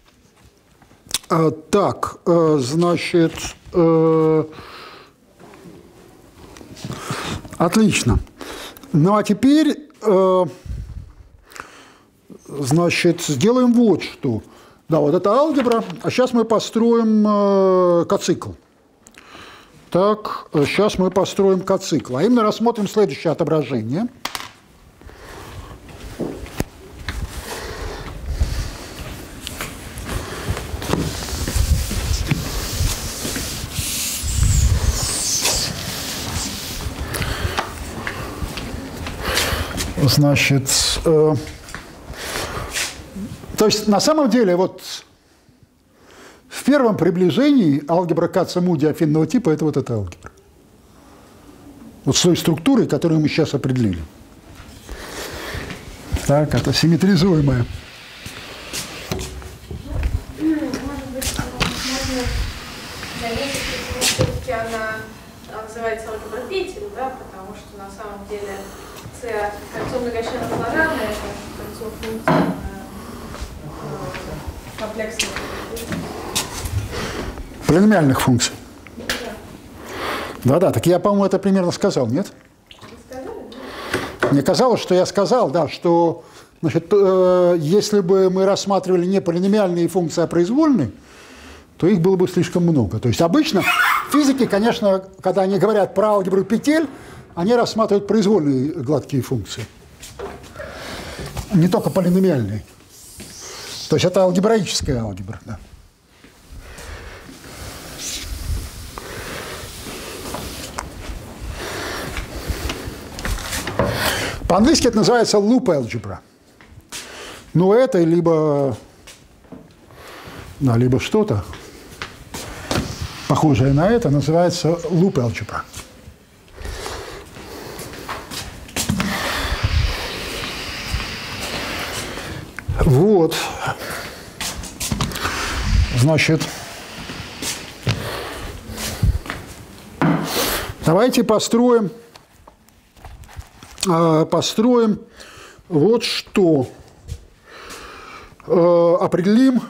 Так, значит, отлично. Ну а теперь, значит, сделаем вот что. Да, вот это алгебра, а сейчас мы построим коцикл. Так, сейчас мы построим коцикл. А именно рассмотрим следующее отображение. Значит, э, то есть на самом деле вот в первом приближении алгебра Каца-Муди афинного типа – это вот эта алгебра. Вот с той структурой, которую мы сейчас определили. Так, это симметризуемая. Может быть, можно заметить, что все-таки она называется алгебра Петель, да, потому что на самом деле С кольцо многочленов Лорана – это кольцо функций комплексных. Полиномиальных функций. Да-да, так я, по-моему, это примерно сказал, нет? Сказали, да? Мне казалось, что я сказал, да, что, значит, э, если бы мы рассматривали не полиномиальные функции, а произвольные, то их было бы слишком много. То есть обычно физики, конечно, когда они говорят про алгебру петель, они рассматривают произвольные гладкие функции, не только полиномиальные. То есть это алгебраическая алгебра. Да. По-английски это называется loop algebra. Ну, это либо, да, либо что-то похожее на это называется loop algebra. Вот. Значит, давайте построим, построим вот что. Определим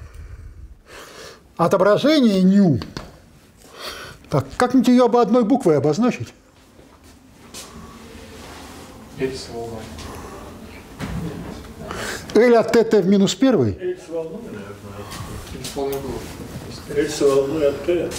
отображение ню. Так, как-нибудь ее об одной буквой обозначить? L от ТТ в минус первый? L с волной, наверное. L с волной от Т.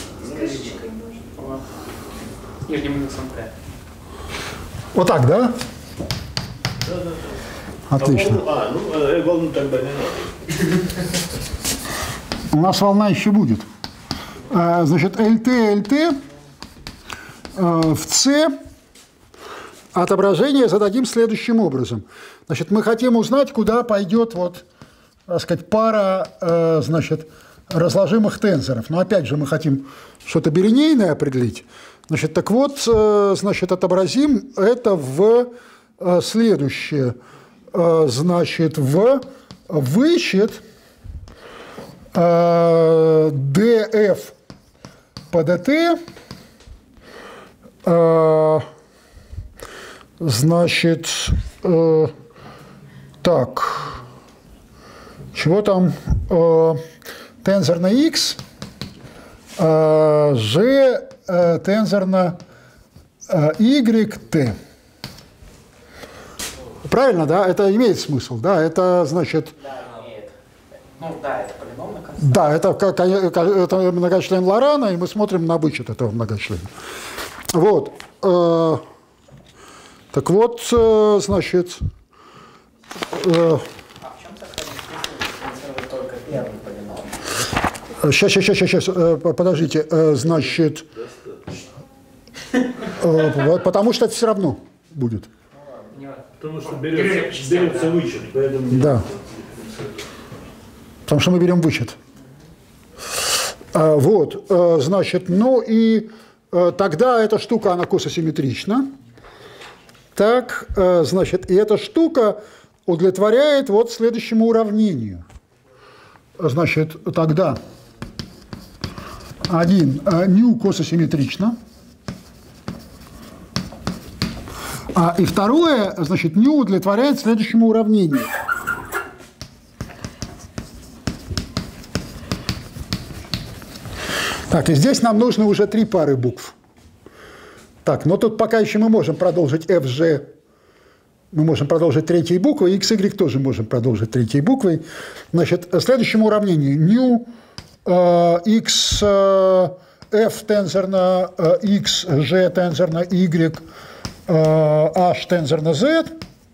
Нижним индексом Т. Вот так, да? Да, да, да. Отлично. А, ну, а, волну тогда не надо. У нас волна еще будет. Значит, ЛТ, ЛТ в С отображение зададим следующим образом. Значит, мы хотим узнать, куда пойдет вот, так сказать, пара, значит, разложимых тензоров. Но опять же мы хотим что-то билинейное определить. Значит, так вот, значит, отобразим это в следующее. Значит, в вычет df по dt, значит, так, чего там, тензор на x, g тензор на y, t. Правильно, да? Это имеет смысл, да? Это, значит... Да, имеет. Ну, да, это полиномная константа. Да, это, как, это многочлен Лорана, и мы смотрим на вычет этого многочлена. Вот. Так вот, значит... А в чем сохранить только первый полином? Сейчас, сейчас, сейчас, сейчас, подождите. Значит... Потому что это все равно будет. Потому что берется, берется вычет, поэтому... Да. Потому что мы берем вычет. Вот, значит, ну и тогда эта штука, она кососимметрична. Так, значит, и эта штука удовлетворяет вот следующему уравнению. Значит, тогда один, ню кососимметрично. А, и второе, значит, ню удовлетворяет следующему уравнению. Так, и здесь нам нужно уже три пары букв. Так, но тут пока еще мы можем продолжить эф жи, мы можем продолжить третьей буквой, икс игрек тоже можем продолжить третьей буквой. Значит, следующему уравнению ню э, x э, f тензор на э, x, g тензор на y, h тензор на z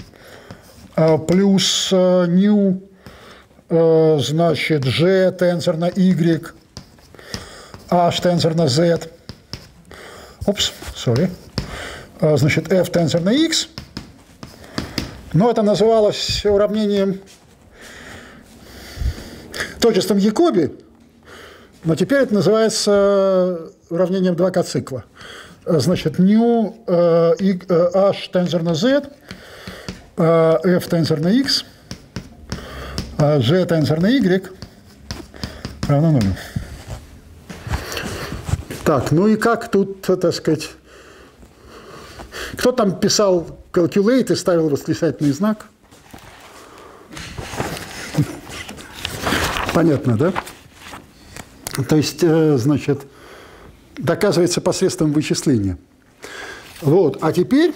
плюс ню, значит, g тензор на y, h тензор на z, опс, sorry, значит, f тензор на x, но это называлось уравнением точеством Якоби, но теперь это называется уравнением два ка цикла. Значит, ню э, h тензор на z, э, f тензор на x, э, g тензор на y равно нулю. Так, ну и как тут, так сказать, кто там писал calculate и ставил восклицательный знак? Понятно, да? То есть, э, значит, доказывается посредством вычисления. Вот. А теперь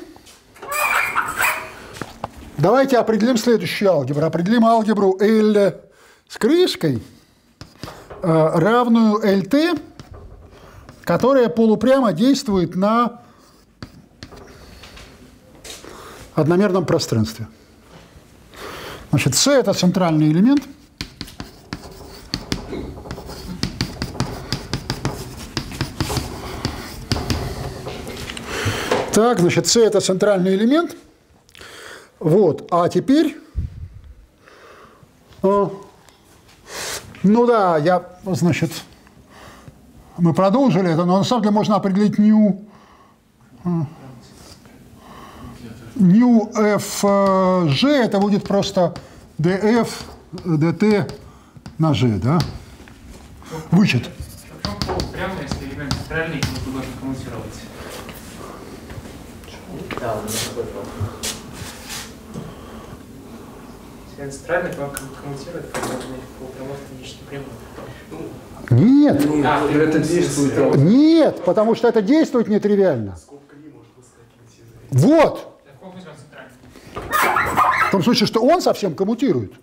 давайте определим следующую алгебру. Определим алгебру L с крышкой равную эл тэ, которая полупрямо действует на одномерном пространстве. Значит, С – это центральный элемент. Так, значит, С – это центральный элемент. Вот, а теперь… Ну да, я, значит, мы продолжили это, но на самом деле можно определить ню, ню эф жи, это будет просто df dt на g, да? Вычет. Прямо, если элемент центральный, то должен коммутировать. Да, у меня такой вопрос. Элемент центральный, то он коммутирует, когда по прямой конечной прямой. Нет. Ну, А, это действует. Нет, потому что это действует нетривиально. Вот. В том случае, что он совсем коммутирует.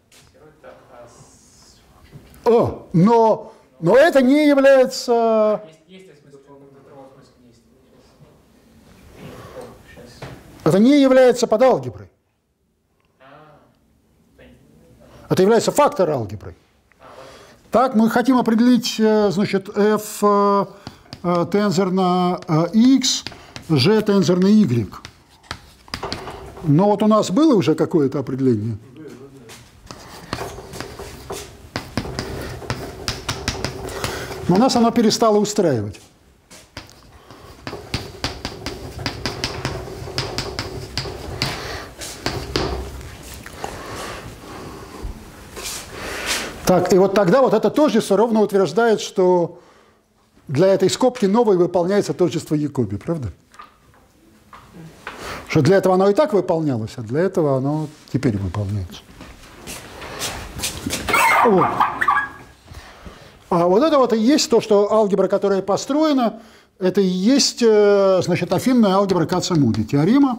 О, но, но это не является… Это не является подалгеброй. Это является фактор алгебры. Так, мы хотим определить, значит, f тензор на x, g тензор на y. Но вот у нас было уже какое-то определение. Но нас оно перестало устраивать. Так, и вот тогда вот это тождество ровно утверждает, что для этой скобки новой выполняется тождество Якоби, правда? Что для этого оно и так выполнялось, а для этого оно теперь выполняется. Вот. А вот это вот и есть то, что алгебра, которая построена, это и есть, значит, афинная алгебра Каца-Муди. Теорема,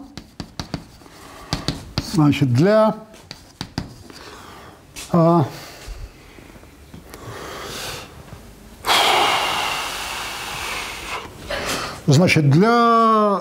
значит, для… А, Значит, для…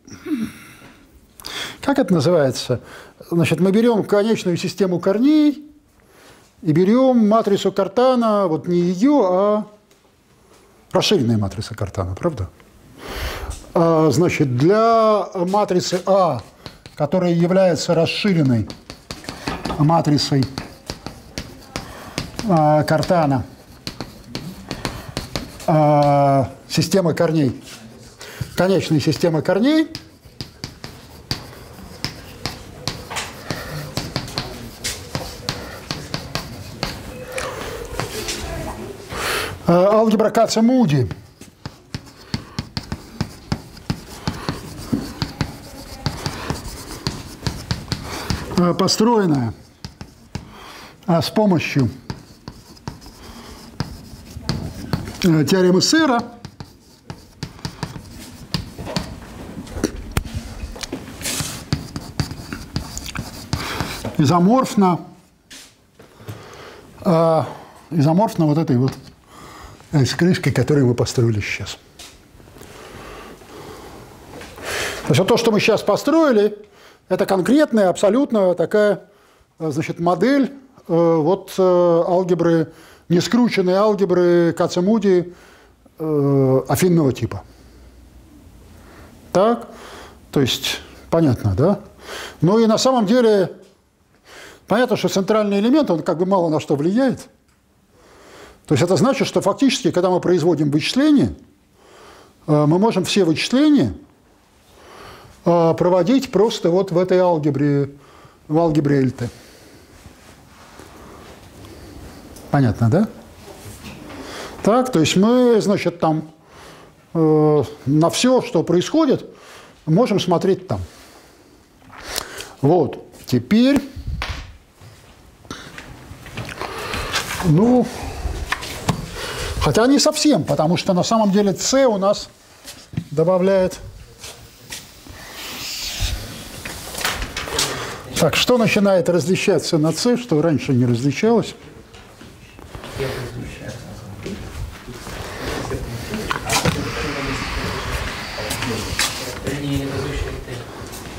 Как это называется? Значит, мы берем конечную систему корней и берем матрицу Картана, вот не ее, а расширенная матрица Картана, правда? А, значит, для матрицы А, которая является расширенной матрицей а, Картана, а, система корней, конечная система корней, алгебра Каца-Муди построенная с помощью теоремы Сера, изоморфно, изоморфно вот этой вот с крышкой, которую мы построили сейчас. То есть то, что мы сейчас построили, это конкретная, абсолютно такая, значит, модель вот алгебры, не скрученной алгебры Каца-Муди афинного типа. Так? То есть, понятно, да? Ну и на самом деле, понятно, что центральный элемент, он как бы мало на что влияет. То есть это значит, что фактически, когда мы производим вычисления, мы можем все вычисления проводить просто вот в этой алгебре, в алгебре эл тэ. Понятно, да? Так, то есть мы, значит, там на все, что происходит, можем смотреть там. Вот, теперь, ну… Хотя не совсем, потому что на самом деле С у нас добавляет… Так, что начинает различаться на С, что раньше не различалось?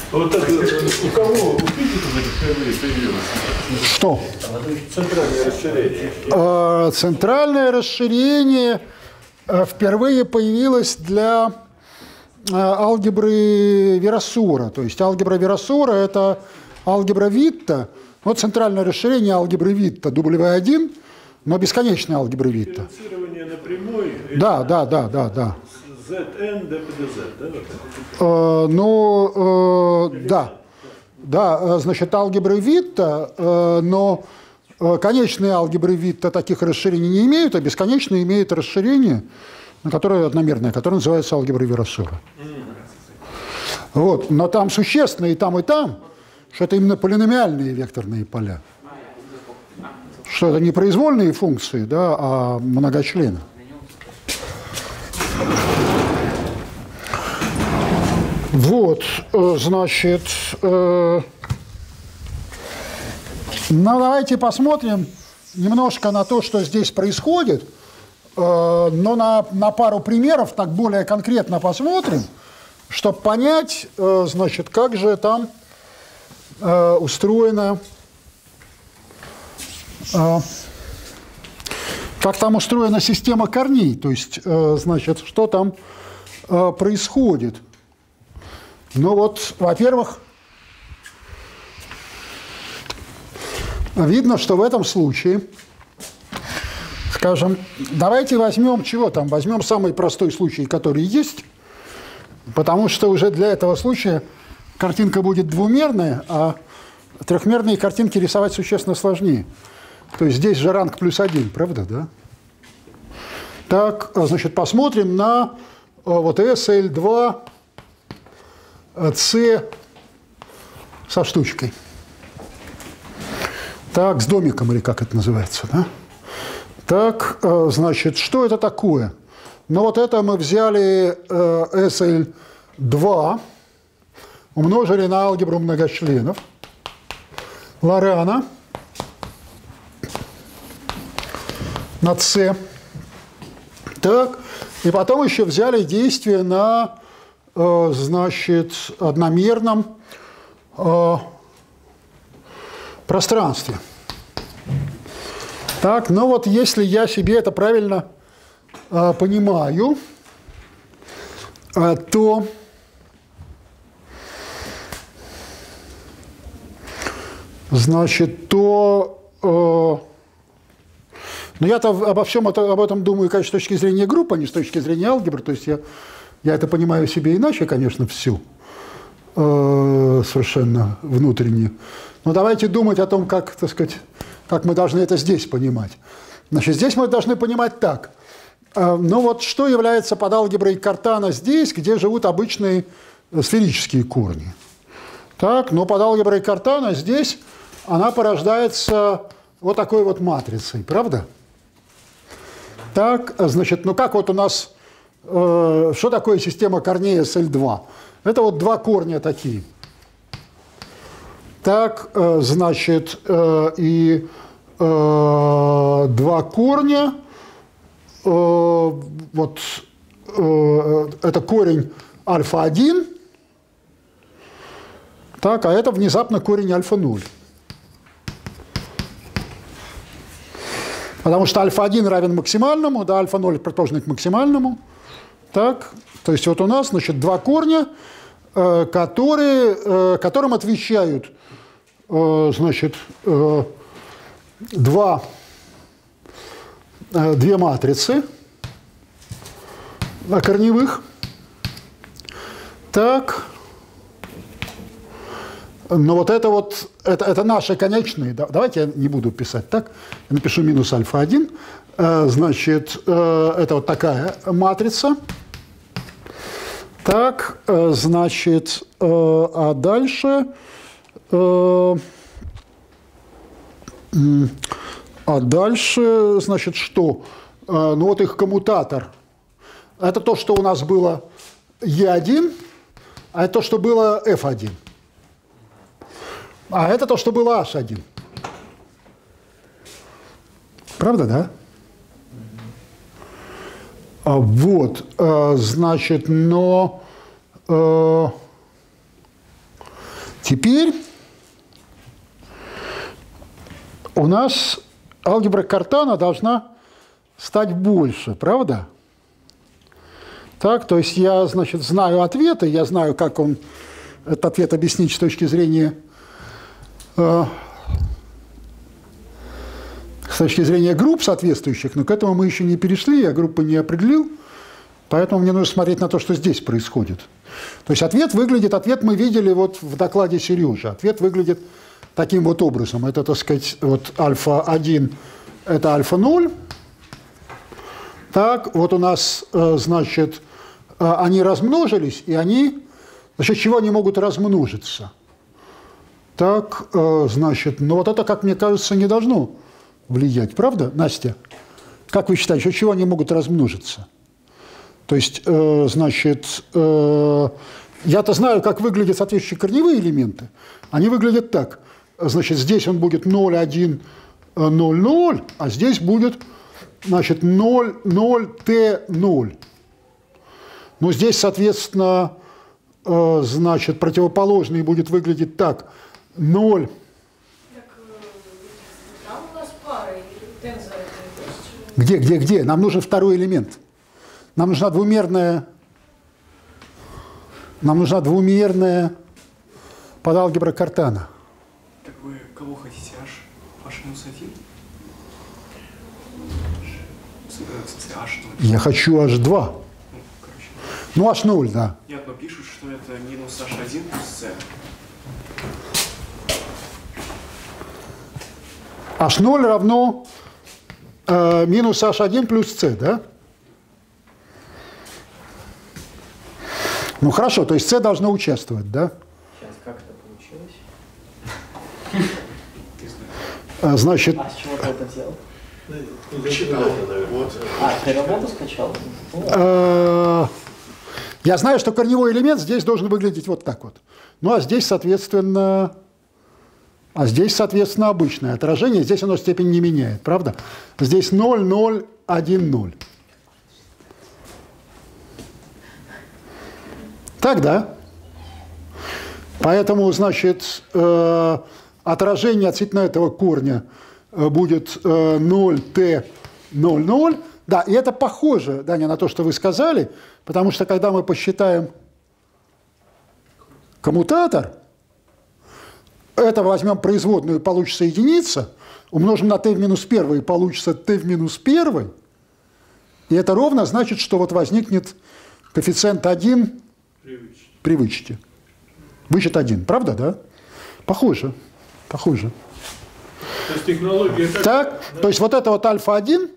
Вот так, у кого, у физиков это впервые появилось? Что? Центральное расширение. Э, Центральное расширение э, впервые появилось для э, алгебры Верасура. То есть алгебра Верасура – это алгебра Витта. Вот центральное расширение алгебры Витта, дабл ю один, но бесконечная алгебра Витта. Финансирование напрямую. Да, да, да, да, да. zn, d p d z, да? Вот Э, ну, э, да. Да, значит, алгебры Витта, э, но э, конечные алгебры Витта таких расширений не имеют, а бесконечные имеют расширение, которое одномерное, которое называется алгеброй Верасура. Вот. Но там существенно и там, и там, что это именно полиномиальные векторные поля. Что это не произвольные функции, да, а многочлены. Вот, значит, э, ну, давайте посмотрим немножко на то, что здесь происходит, э, но на, на пару примеров так более конкретно посмотрим, чтобы понять, э, значит, как же там э, устроена, э, как там устроена система корней, то есть, э, значит, что там э, происходит. Ну вот, во-первых, видно, что в этом случае, скажем, давайте возьмем, чего там, возьмем самый простой случай, который есть, потому что уже для этого случая картинка будет двумерная, а трехмерные картинки рисовать существенно сложнее. То есть здесь же ранг плюс один, правда, да? Так, значит, посмотрим на вот эс эл два С со штучкой. Так, с домиком, или как это называется, да? Так, значит, что это такое? Ну, вот это мы взяли эс эл два, умножили на алгебру многочленов Лорана над С. Так, и потом еще взяли действие на, э, значит, одномерном э, пространстве. Так, ну вот если я себе это правильно э, понимаю, э, то значит, то э, но я-то обо всем это, об этом думаю, конечно, с точки зрения группы, а не с точки зрения алгебры. То есть я, я это понимаю себе иначе, конечно, всю, э, совершенно внутренне. Но давайте думать о том, как, так сказать, как мы должны это здесь понимать. Значит, здесь мы должны понимать так. Э, ну вот что является под алгеброй Картана здесь, где живут обычные сферические корни? Так, но под алгеброй Картана здесь она порождается вот такой вот матрицей, правда? Так, значит, ну как вот у нас, э, что такое система корней эс эл два? Это вот два корня такие. Так, э, значит, э, и э, два корня, э, вот э, это корень альфа один, так, а это внезапно корень альфа ноль. Потому что альфа один равен максимальному, да, альфа ноль протожный к максимальному. Так, то есть вот у нас, значит, два корня, э, которые, э, которым отвечают, э, значит, э, два, э, две матрицы корневых. Так. Но вот это вот, это, это наши конечные. Давайте я не буду писать так. Я напишу минус альфа один. Значит, это вот такая матрица. Так, значит, а дальше... А дальше, значит, что? Ну вот их коммутатор. Это то, что у нас было и один, а это то, что было эф один. А это то, что было аш один. Правда, да? А, вот, а, значит, но... А, Теперь у нас алгебра Картана должна стать больше, правда? Так, то есть я, значит, знаю ответы, я знаю, как он этот ответ объяснить с точки зрения э, с точки зрения групп соответствующих, но к этому мы еще не перешли, я группы не определил, поэтому мне нужно смотреть на то, что здесь происходит. То есть ответ выглядит, ответ мы видели вот в докладе Сережи, ответ выглядит таким вот образом. Это, так сказать, вот альфа один, это альфа ноль. Так, вот у нас, значит, они размножились, и они, за счет чего они могут размножиться? Так, значит, ну вот это, как мне кажется, не должно влиять, правда, Настя? Как вы считаете, за счет чего они могут размножиться? То есть, значит, я-то знаю, как выглядят соответствующие корневые элементы. Они выглядят так. Значит, здесь он будет ноль, один, ноль, ноль, а здесь будет, значит, ноль, ноль, тэ ноль. Но здесь, соответственно, значит, противоположный будет выглядеть так. ноль. Так, там у нас пара, и тензор. Где, где, где? Нам нужен второй элемент. Нам нужна двумерная, нам нужна двумерная подалгебра Картана. Так вы кого хотите? H? H минус один? В смысле, H ноль? Я хочу аш два. Ну, короче. Ну, аш ноль, да. Нет, но пишут, что это минус H один плюс C. аш ноль равно э, минус аш один плюс С, да? Ну, хорошо, то есть С должно участвовать, да? Сейчас, как это получилось? А, значит, А с чего ты это взял? Читал, вот. А, ты работу скачал? Ну, э, я знаю, что корневой элемент здесь должен выглядеть вот так вот. Ну, а здесь, соответственно, а здесь, соответственно, обычное отражение. Здесь оно степень не меняет, правда? Здесь ноль, ноль, один, ноль. Так, да? Поэтому, значит, э, отражение относительно этого корня будет э, ноль, тэ, ноль, ноль. Да, и это похоже, Даня, на то, что вы сказали, потому что когда мы посчитаем коммутатор, это возьмем производную, получится единица, умножим на t в минус первый, получится t в минус первый, и это ровно значит, что вот возникнет коэффициент один при вычете. Вычет один, правда, да? Похоже, похоже. То есть технология... Так, да? то есть вот это вот альфа один,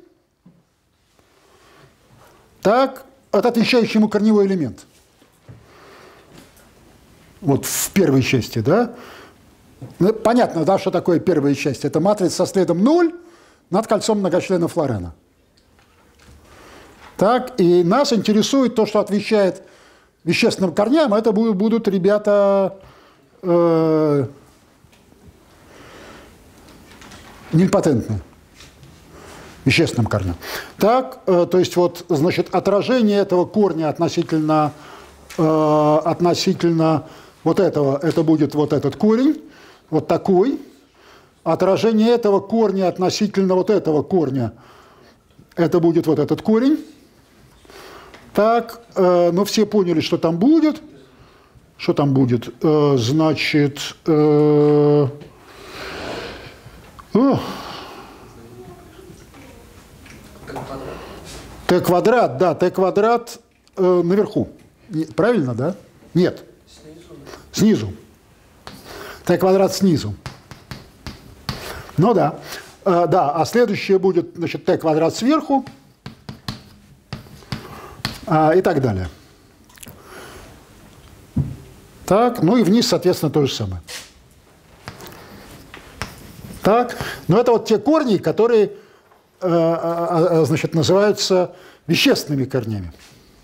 так, это отвечающий ему корневой элемент. Вот в первой части, да? Ну, понятно, да, что такое первая часть? Это матрица со следом ноль над кольцом многочленов Лорена. Так, и нас интересует то, что отвечает вещественным корням, это будут, будут ребята э, нильпотентные, вещественным корням. Так, э, то есть вот, значит, отражение этого корня относительно, э, относительно вот этого, это будет вот этот корень, вот такой. Отражение этого корня относительно вот этого корня, это будет вот этот корень. Так, э, ну все поняли, что там будет. Что там будет? Э, значит, э, э, t квадрат, да, t квадрат э, наверху. Не, правильно, да? Нет. Снизу. t квадрат снизу. Ну да. Э, да, а следующее будет, значит, t квадрат сверху. А, и так далее. Так, ну и вниз, соответственно, то же самое. Так, но это вот те корни, которые, э, э, значит, называются вещественными корнями.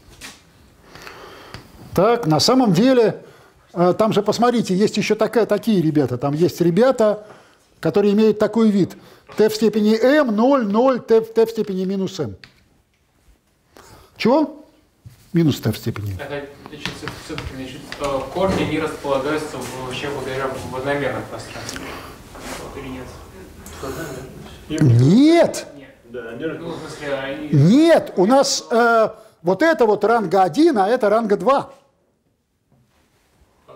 Так, на самом деле, э, там же, посмотрите, есть еще такая, такие ребята. Там есть ребята, которые имеют такой вид. t в степени m, ноль, ноль, t, t в степени минус m. Чего? Минус t в степени. Это, значит, все-таки, значит, корни не располагаются вообще благодаря в одномерном пространстве. Вот, или нет? Нет! Нет. Да, они Ну, в смысле, они... Нет! У нас э, вот это вот ранга один, а это ранга два. э,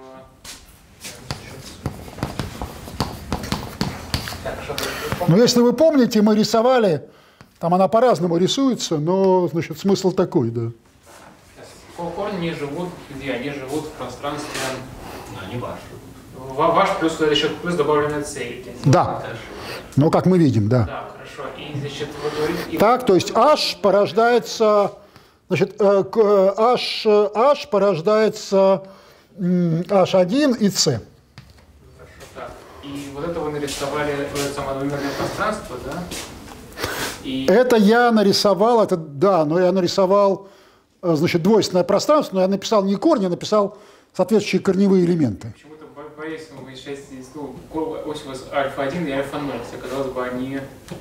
Так, что Но если вы помните, мы рисовали, там она по-разному рисуется, но, значит, смысл такой, да. корни не живут где? Они живут в пространстве. Они ваши. Ва- Ваш плюс туда еще плюс добавленная цель. Да. Ну, как мы видим, да. Да, хорошо. И, значит, вы говорите... и- Так, то есть H порождается, значит, э, к- э, H, э, H порождается м, эйч один и C. Хорошо, так. И вот это вы нарисовали, вот это самое одномерное пространство, да? И... Это я нарисовал, это да, но я нарисовал, э, значит, двойственное пространство, но я написал не корни, я написал соответствующие корневые элементы. Почему-то бо- боюсь, ну, вы сейчас здесь, ну, ко- ось у вас альфа один и альфа ноль, хотя, казалось бы, они...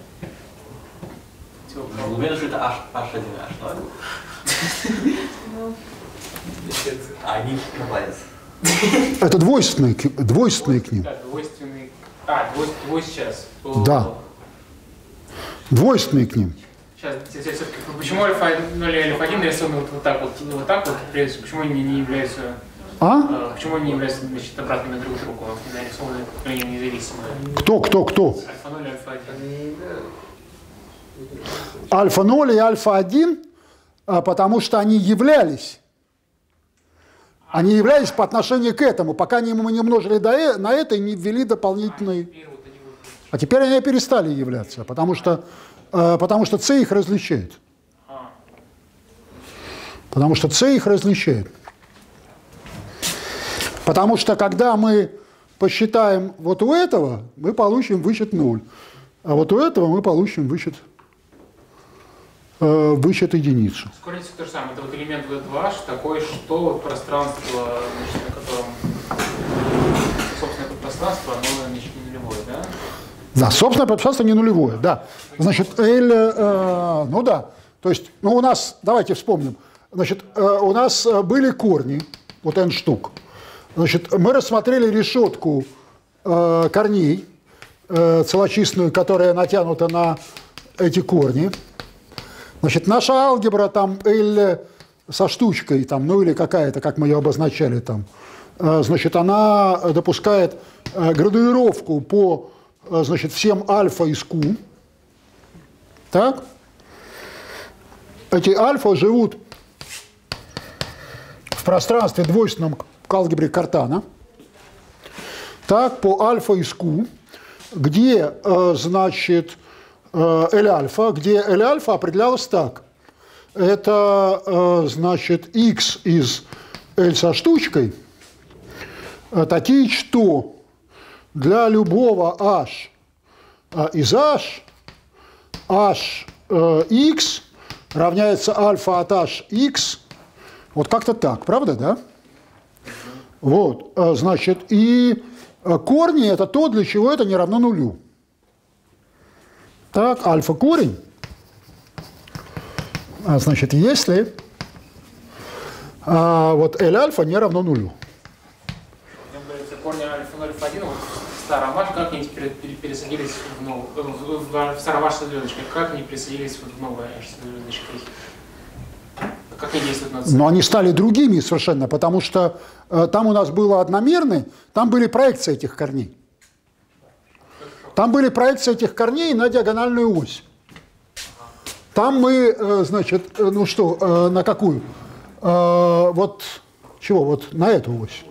Ну, уверен, что это H, H1 и H ноль. А они находятся. Это двойственные, к- двойственные к ним. Да, двойственный... А, двой, двой сейчас. Да. Двойственные к ним. Сейчас, сейчас, все-таки, почему альфа ноль и альфа один нарисованы вот, вот так вот, вот так вот, почему они не являются... А? Э, Почему они являются, значит, обратными друг к другу, не нарисованы, они независимые? Кто, кто, кто? Альфа ноль и альфа один. Альфа ноль и альфа один, а, потому что они являлись. Они являлись по отношению к этому, пока не- мы не умножили до э- на это и не ввели дополнительные. Теперь вот они вот... А теперь они перестали являться, потому что, э, потому что С их различает. А, Потому что С их различает. Потому что когда мы посчитаем вот у этого, мы получим вычет ноль. А вот у этого мы получим вычет, э, вычет единицу. скорость то же самое. Это вот элемент ви два, такой, что вот пространство, значит, на котором, собственно, это пространство, оно, значит, не нулевое, да? Да, собственно, пространство не нулевое, да. Значит, L, э, ну да, то есть, ну у нас, давайте вспомним, значит, э, у нас были корни, вот n штук. Значит, мы рассмотрели решетку э, корней, э, целочисленную, которая натянута на эти корни. Значит, наша алгебра там L со штучкой, там, ну или какая-то, как мы ее обозначали там, э, значит, она допускает э, градуировку по, э, значит, всем альфа из Q. Так? Эти альфа живут в пространстве двойственном к алгебре Картана. Так, по альфа из Q, где, э, значит, э, L-альфа, где L-альфа определялось так. Это, э, значит, x из L со штучкой, э, такие, что для любого h э, из h, h э, x равняется альфа от h x, вот как-то так, правда, да? Вот, э, значит, и э, корни – это то, для чего это не равно нулю. Так, альфа корень. А, значит, если а, вот L альфа не равно нулю. Там говорится, корни альфа ноль, альфа один, вот в старом ваш, как они теперь пере- пересадились в новую, в, в, в старом ваш с звездочкой, как они пересадились в новое аж с звездочкой? Как они действуют на Но они стали другими совершенно, потому что э, там у нас было одномерные, там были проекции этих корней. Там были проекции этих корней на диагональную ось. Там мы, э, значит, э, ну что, э, на какую? Э, вот, чего, вот на эту ось.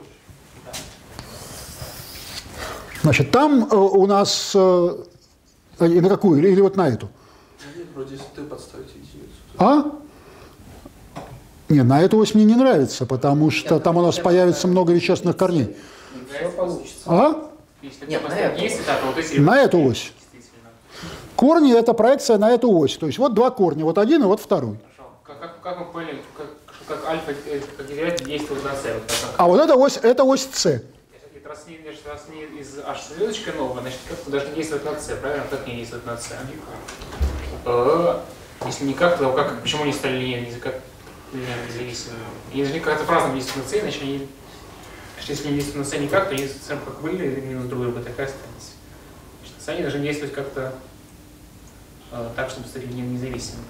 Значит, там э, у нас, э, и на какую, или, или вот на эту? Вроде если ты подставить единицу. А? Нет, на эту ось мне не нравится, потому что там у нас появится много вещественных корней. Все получится. А? Если Нет, просто на эту. есть, так, вот если... На эту ось. Действительно. Корни – это проекция на эту ось. То есть вот два корня, вот один и вот второй. Хорошо. Как, как, как мы поняли, как, как альфа, э, как вероятно, действует на С? Вот как, А вот эта ось – это ось С. это раз не, значит, раз не из H с звездочкой нового, значит, как должны действовать на С, правильно? Как не действует на С? Э, Если никак, то как, почему они стали линейными? Как, независимые. И должны как-то по-разному действовать на С, иначе они, если они действуют на С никак, то они сами как были, минус другой бы такая останется. С они должны действовать как-то э, так, чтобы стали независимыми.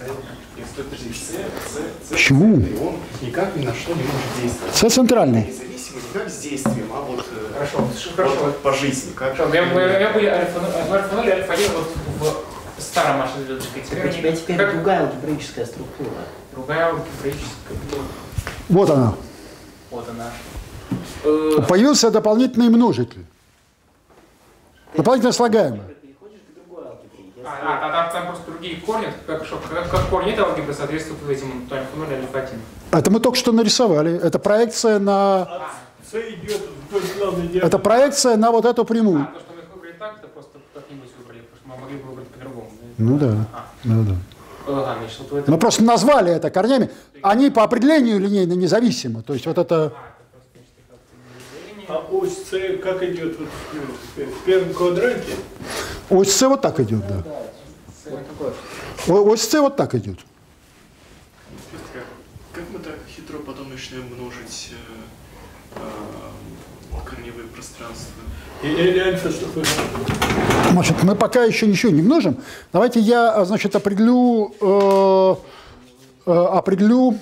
Почему? Он никак ни на что не может действовать. С центральный. Независимо не как с действием, а вот, Хорошо, вот, хорошо. вот по жизни. Как... Хорошо, у меня были альфа ноль и альфа один вот в старом машине звездочке. У тебя теперь как... другая алгебраическая структура. Другая алгебраическая. Вот она. Вот она. Появился дополнительный множитель. Дополнительно слагаемый. А, а там, там просто другие корни, как, как, как корни этой алгебры соответствуют этим альфа ноль и альфа один. Это мы только что нарисовали. Это проекция на... А, С идет вдоль главной диагонали. Это проекция на вот эту прямую. а, то, что мы их выбрали так, это просто как-нибудь выбрали, потому что мы могли бы выбрать по-другому. Ну да. А. Ну, да. Ага, значит, вот в этом... Мы просто назвали это корнями. Они по определению линейно независимы. То есть вот это... А, это просто, значит, как-то А ось С как идет вот в, в первом квадранте? Ось С вот так идет, да. О- Ось С вот так идет. Как, как мы так хитро потом начнем множить э, э, корневые пространства? Или альфа, чтобы... Значит, мы пока еще ничего не множим. Давайте я, значит, определю, э, э, определю,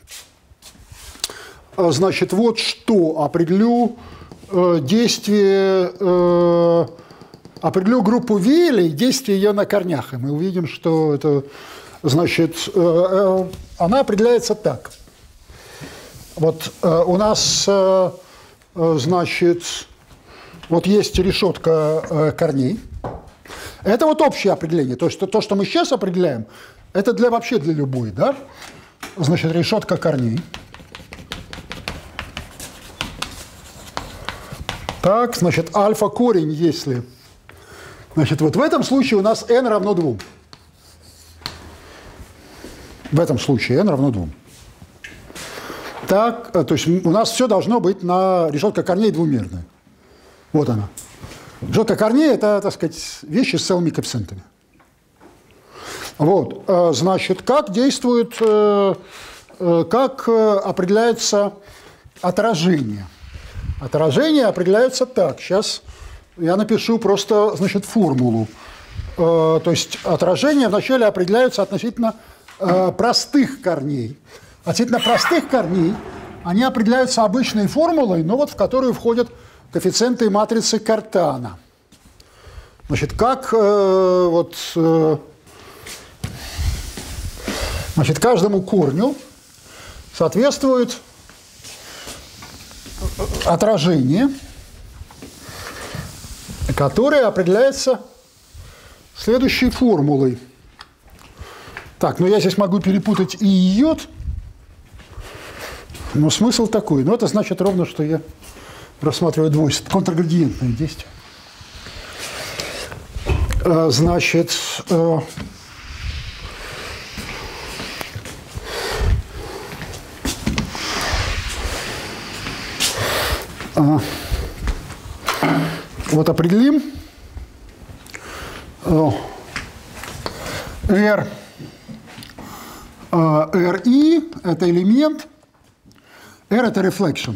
э, значит, вот что, определю э, действие, э, определю группу Виэля и действие ее на корнях. И мы увидим, что это, значит, э, э, она определяется так. Вот э, у нас, э, э, значит... Вот есть решетка э, корней. Это вот общее определение. То есть то, что мы сейчас определяем, это для, вообще для любой, да? Значит, решетка корней. Так, значит, альфа-корень, если... Значит, вот в этом случае у нас n равно двум. В этом случае n равно двум. Так, то есть у нас все должно быть на решетка корней двумерная. Вот она. Решетка корней – это, так сказать, вещи с целыми коэффициентами. Вот, значит, как действует, как определяется отражение. Отражение определяется так. Сейчас я напишу просто, значит, формулу. То есть отражение вначале определяются относительно простых корней. Относительно простых корней они определяются обычной формулой, но вот в которую входят коэффициенты матрицы Картана. Значит, как э, вот, э, значит, каждому корню соответствует отражение, которое определяется следующей формулой. Так, ну я здесь могу перепутать и йод, но смысл такой. Ну, это значит ровно, что я рассматриваю двойство, контрградиентное действие. Значит, вот определим R, Ri – это элемент, R – это reflection.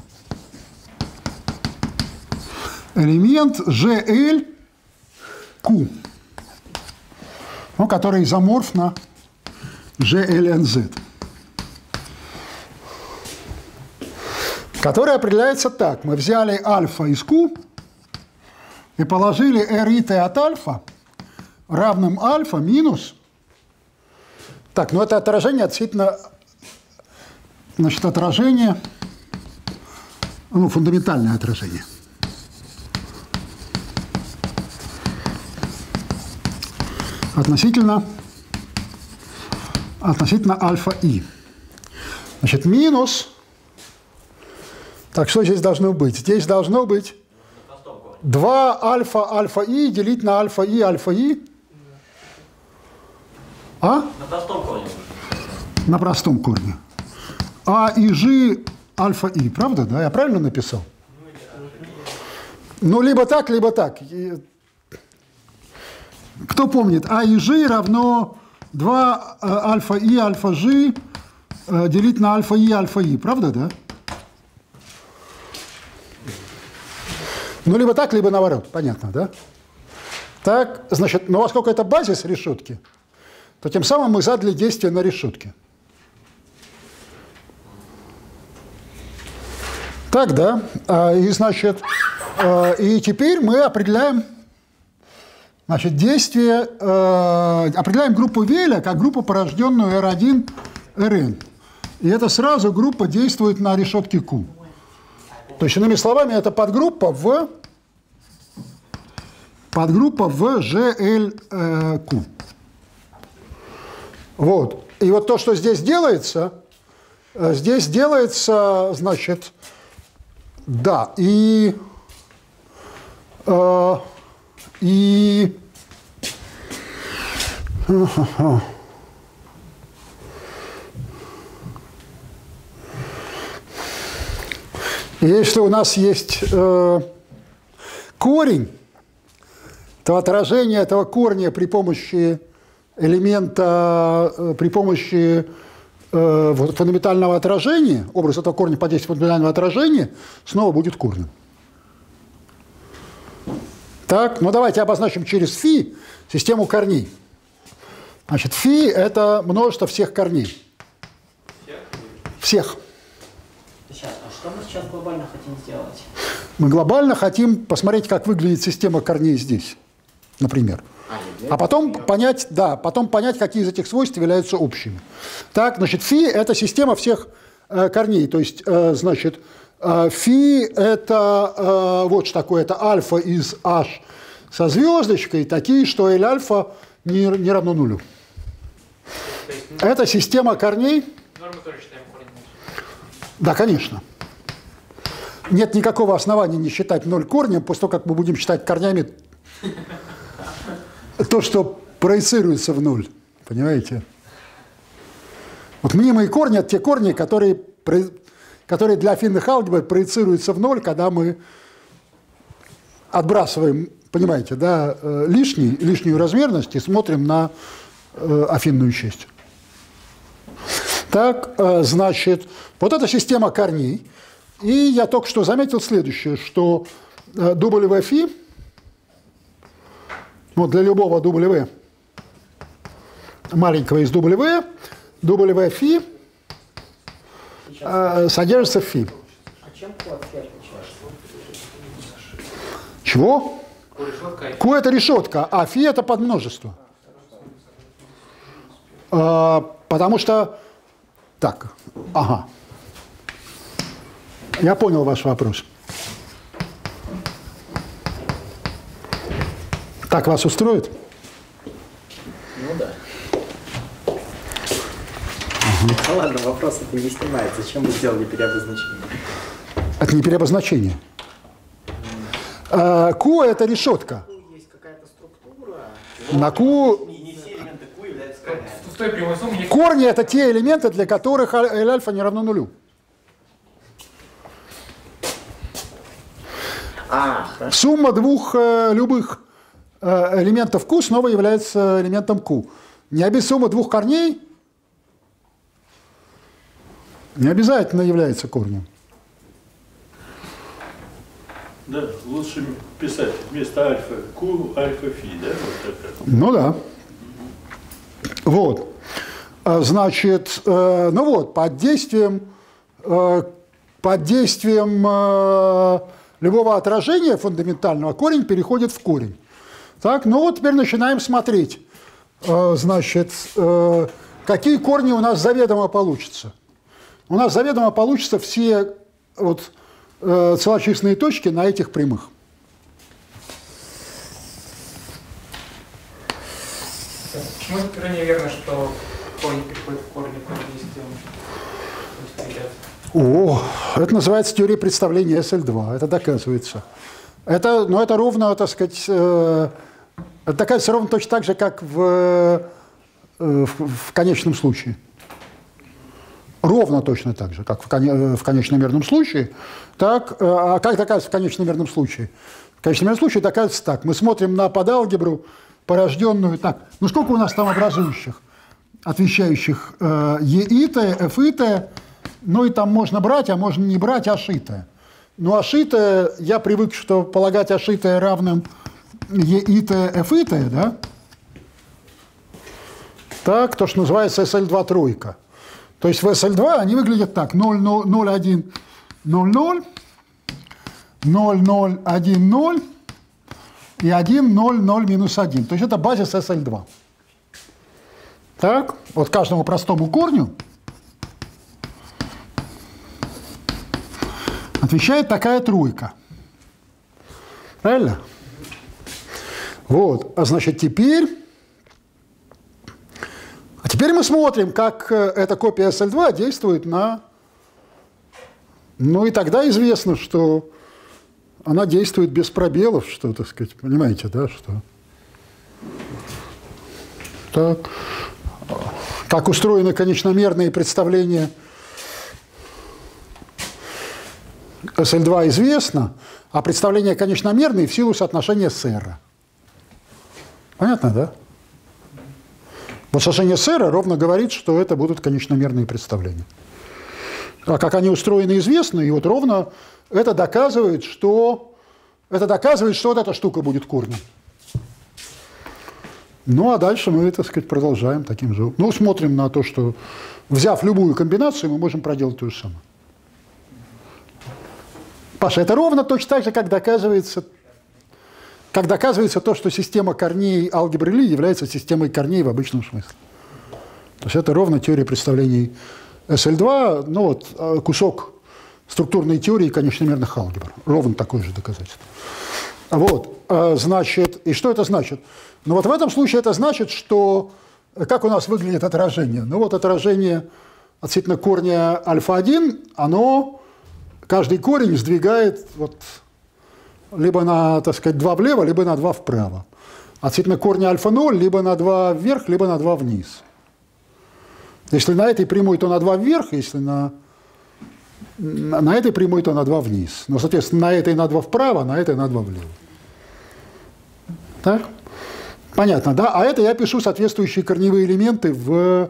Элемент джи эл кью, ну, который изоморф на джи эл эн зет, который определяется так. Мы взяли альфа из Q и положили Ri от альфа равным альфа минус... Так, ну это отражение относительно... Значит, отражение... Ну, фундаментальное отражение. Относительно, относительно альфа-и. Значит, минус... Так, что здесь должно быть? Здесь должно быть два альфа альфа-и делить на альфа-и альфа-и. А? На простом корне. На простом корне. А и ж альфа-и, правда? Да, я правильно написал? Ну, либо так, либо так. Кто помнит? А и ж равно два альфа-и альфа-ж э, делить на альфа-и, альфа-и, правда, да? Ну, либо так, либо наоборот, понятно, да? Так, значит, ну, поскольку это базис решетки, то тем самым мы задали действие на решетке. Так, да, и, значит, и теперь мы определяем, значит, действие, определяем группу Вейля как группу, порожденную эр один, эр эн. И это сразу группа действует на решетке Q. То есть, иными словами, это подгруппа в, подгруппа в жэ эл кью. Вот. И вот то, что здесь делается, здесь делается, значит, да, и, э, и если у нас есть э, корень, то отражение этого корня при помощи элемента, э, при помощи фундаментального отражения, образ этого корня по действию фундаментального отражения, снова будет корнем. Так, ну давайте обозначим через φ систему корней. Значит, φ – это множество всех корней. Всех. Сейчас, а что мы сейчас глобально хотим сделать? Мы глобально хотим посмотреть, как выглядит система корней здесь, например. А потом понять, да, потом понять, какие из этих свойств являются общими. Так, значит, φ – это система всех э, корней. То есть, э, значит, э, φ – это э, вот что такое, это альфа из h со звездочкой, такие, что L-альфа не, не равно нулю. Есть, ну, это система корней. Мы тоже считаем корень. Да, конечно. Нет никакого основания не считать ноль корнем, после того, как мы будем считать корнями то, что проецируется в ноль, понимаете? Вот мнимые корни – это те корни, которые, которые для афинных алгебр проецируются в ноль, когда мы отбрасываем, понимаете, да, лишний, лишнюю размерность и смотрим на афинную часть. Так, значит, вот эта система корней. И я только что заметил следующее, что дабл-ю φ, вот для любого W, маленького из W, дабл-ю φ э, содержится в φ. А чем Q от φ отличается? Чего? Решетка. Q – это решетка, а φ – это подмножество. Э, потому что… Так, ага. Я понял ваш вопрос. Так вас устроит? Ну да. Угу. Ну ладно, вопрос это не снимает. Зачем вы сделали переобозначение? Это не переобозначение. Mm. Q – это решетка. Есть какая-то структура. На Q… Не все элементы Q являются корнями. В той прямой сумме есть... Корни – это те элементы, для которых L-альфа не равно нулю. А, хорошо. Сумма двух э, любых э, элементов Q снова является элементом Q. Не обязательно сумма двух корней не обязательно является корнем. Да, лучше писать вместо альфа Q, альфа φ, да? Вот так. Ну да. Вот. Значит, э, ну вот, под действием, э, под действием э, любого отражения фундаментального корень переходит в корень. Так, ну вот теперь начинаем смотреть, э, значит, э, какие корни у нас заведомо получатся. У нас заведомо получатся все вот, э, целочисленные точки на этих прямых. Почему крайне верно, что корень переходит в корень под действием? О, это называется теория представления эс эл два, это доказывается. Это, но это ровно, так сказать, э, это доказывается ровно точно так же, как в, э, в, в конечном случае. Ровно точно так же, как в, коне, в конечномерном случае. Так, э, а как доказывается в конечномерном случае? В конечномерном случае доказывается так. Мы смотрим на подалгебру, порожденную… Так, ну сколько у нас там образующих? отвечающих э, еите, эфите, ну и там можно брать, а можно не брать ашите. Но ашите, я привык, что полагать ашите равным еите, эфите, да? Так, то, что называется эс эл два тройка. То есть в эс эл два они выглядят так: ноль, ноль, ноль, один, ноль, ноль, ноль, ноль, один, ноль и один, ноль, ноль, минус один. То есть это базис эс эл два. Так, вот каждому простому корню отвечает такая тройка. Правильно? Вот, а значит теперь... А теперь мы смотрим, как эта копия эс эл два действует на... Ну и тогда известно, что она действует без пробелов, что, так сказать, понимаете, да, что... Так, как устроены конечномерные представления эс эл два известно, а представления конечномерные в силу соотношения с R. Понятно, да? Вот соотношение с R ровно говорит, что это будут конечномерные представления. А как они устроены, известно, и вот ровно это доказывает, что, это доказывает, что вот эта штука будет корнем. Ну, а дальше мы, так сказать, продолжаем таким же. Ну, смотрим на то, что, взяв любую комбинацию, мы можем проделать то же самое. Паша, это ровно точно так же, как доказывается, как доказывается то, что система корней алгебры Ли является системой корней в обычном смысле. То есть это ровно теория представлений эс эл два, ну вот кусок структурной теории конечномерных алгебр. Ровно такое же доказательство. Вот, значит, и что это значит? Ну вот в этом случае это значит, что как у нас выглядит отражение? Ну вот отражение относительно корня альфа один, оно, каждый корень сдвигает вот либо на, так сказать, два влево, либо на два вправо. Относительно корня альфа ноль либо на два вверх, либо на два вниз. Если на этой прямой, то на два вверх, если на, на этой прямой, то на два вниз. Но, соответственно, на этой на два вправо, на этой на два влево. Так? Понятно, да? А это я пишу соответствующие корневые элементы в,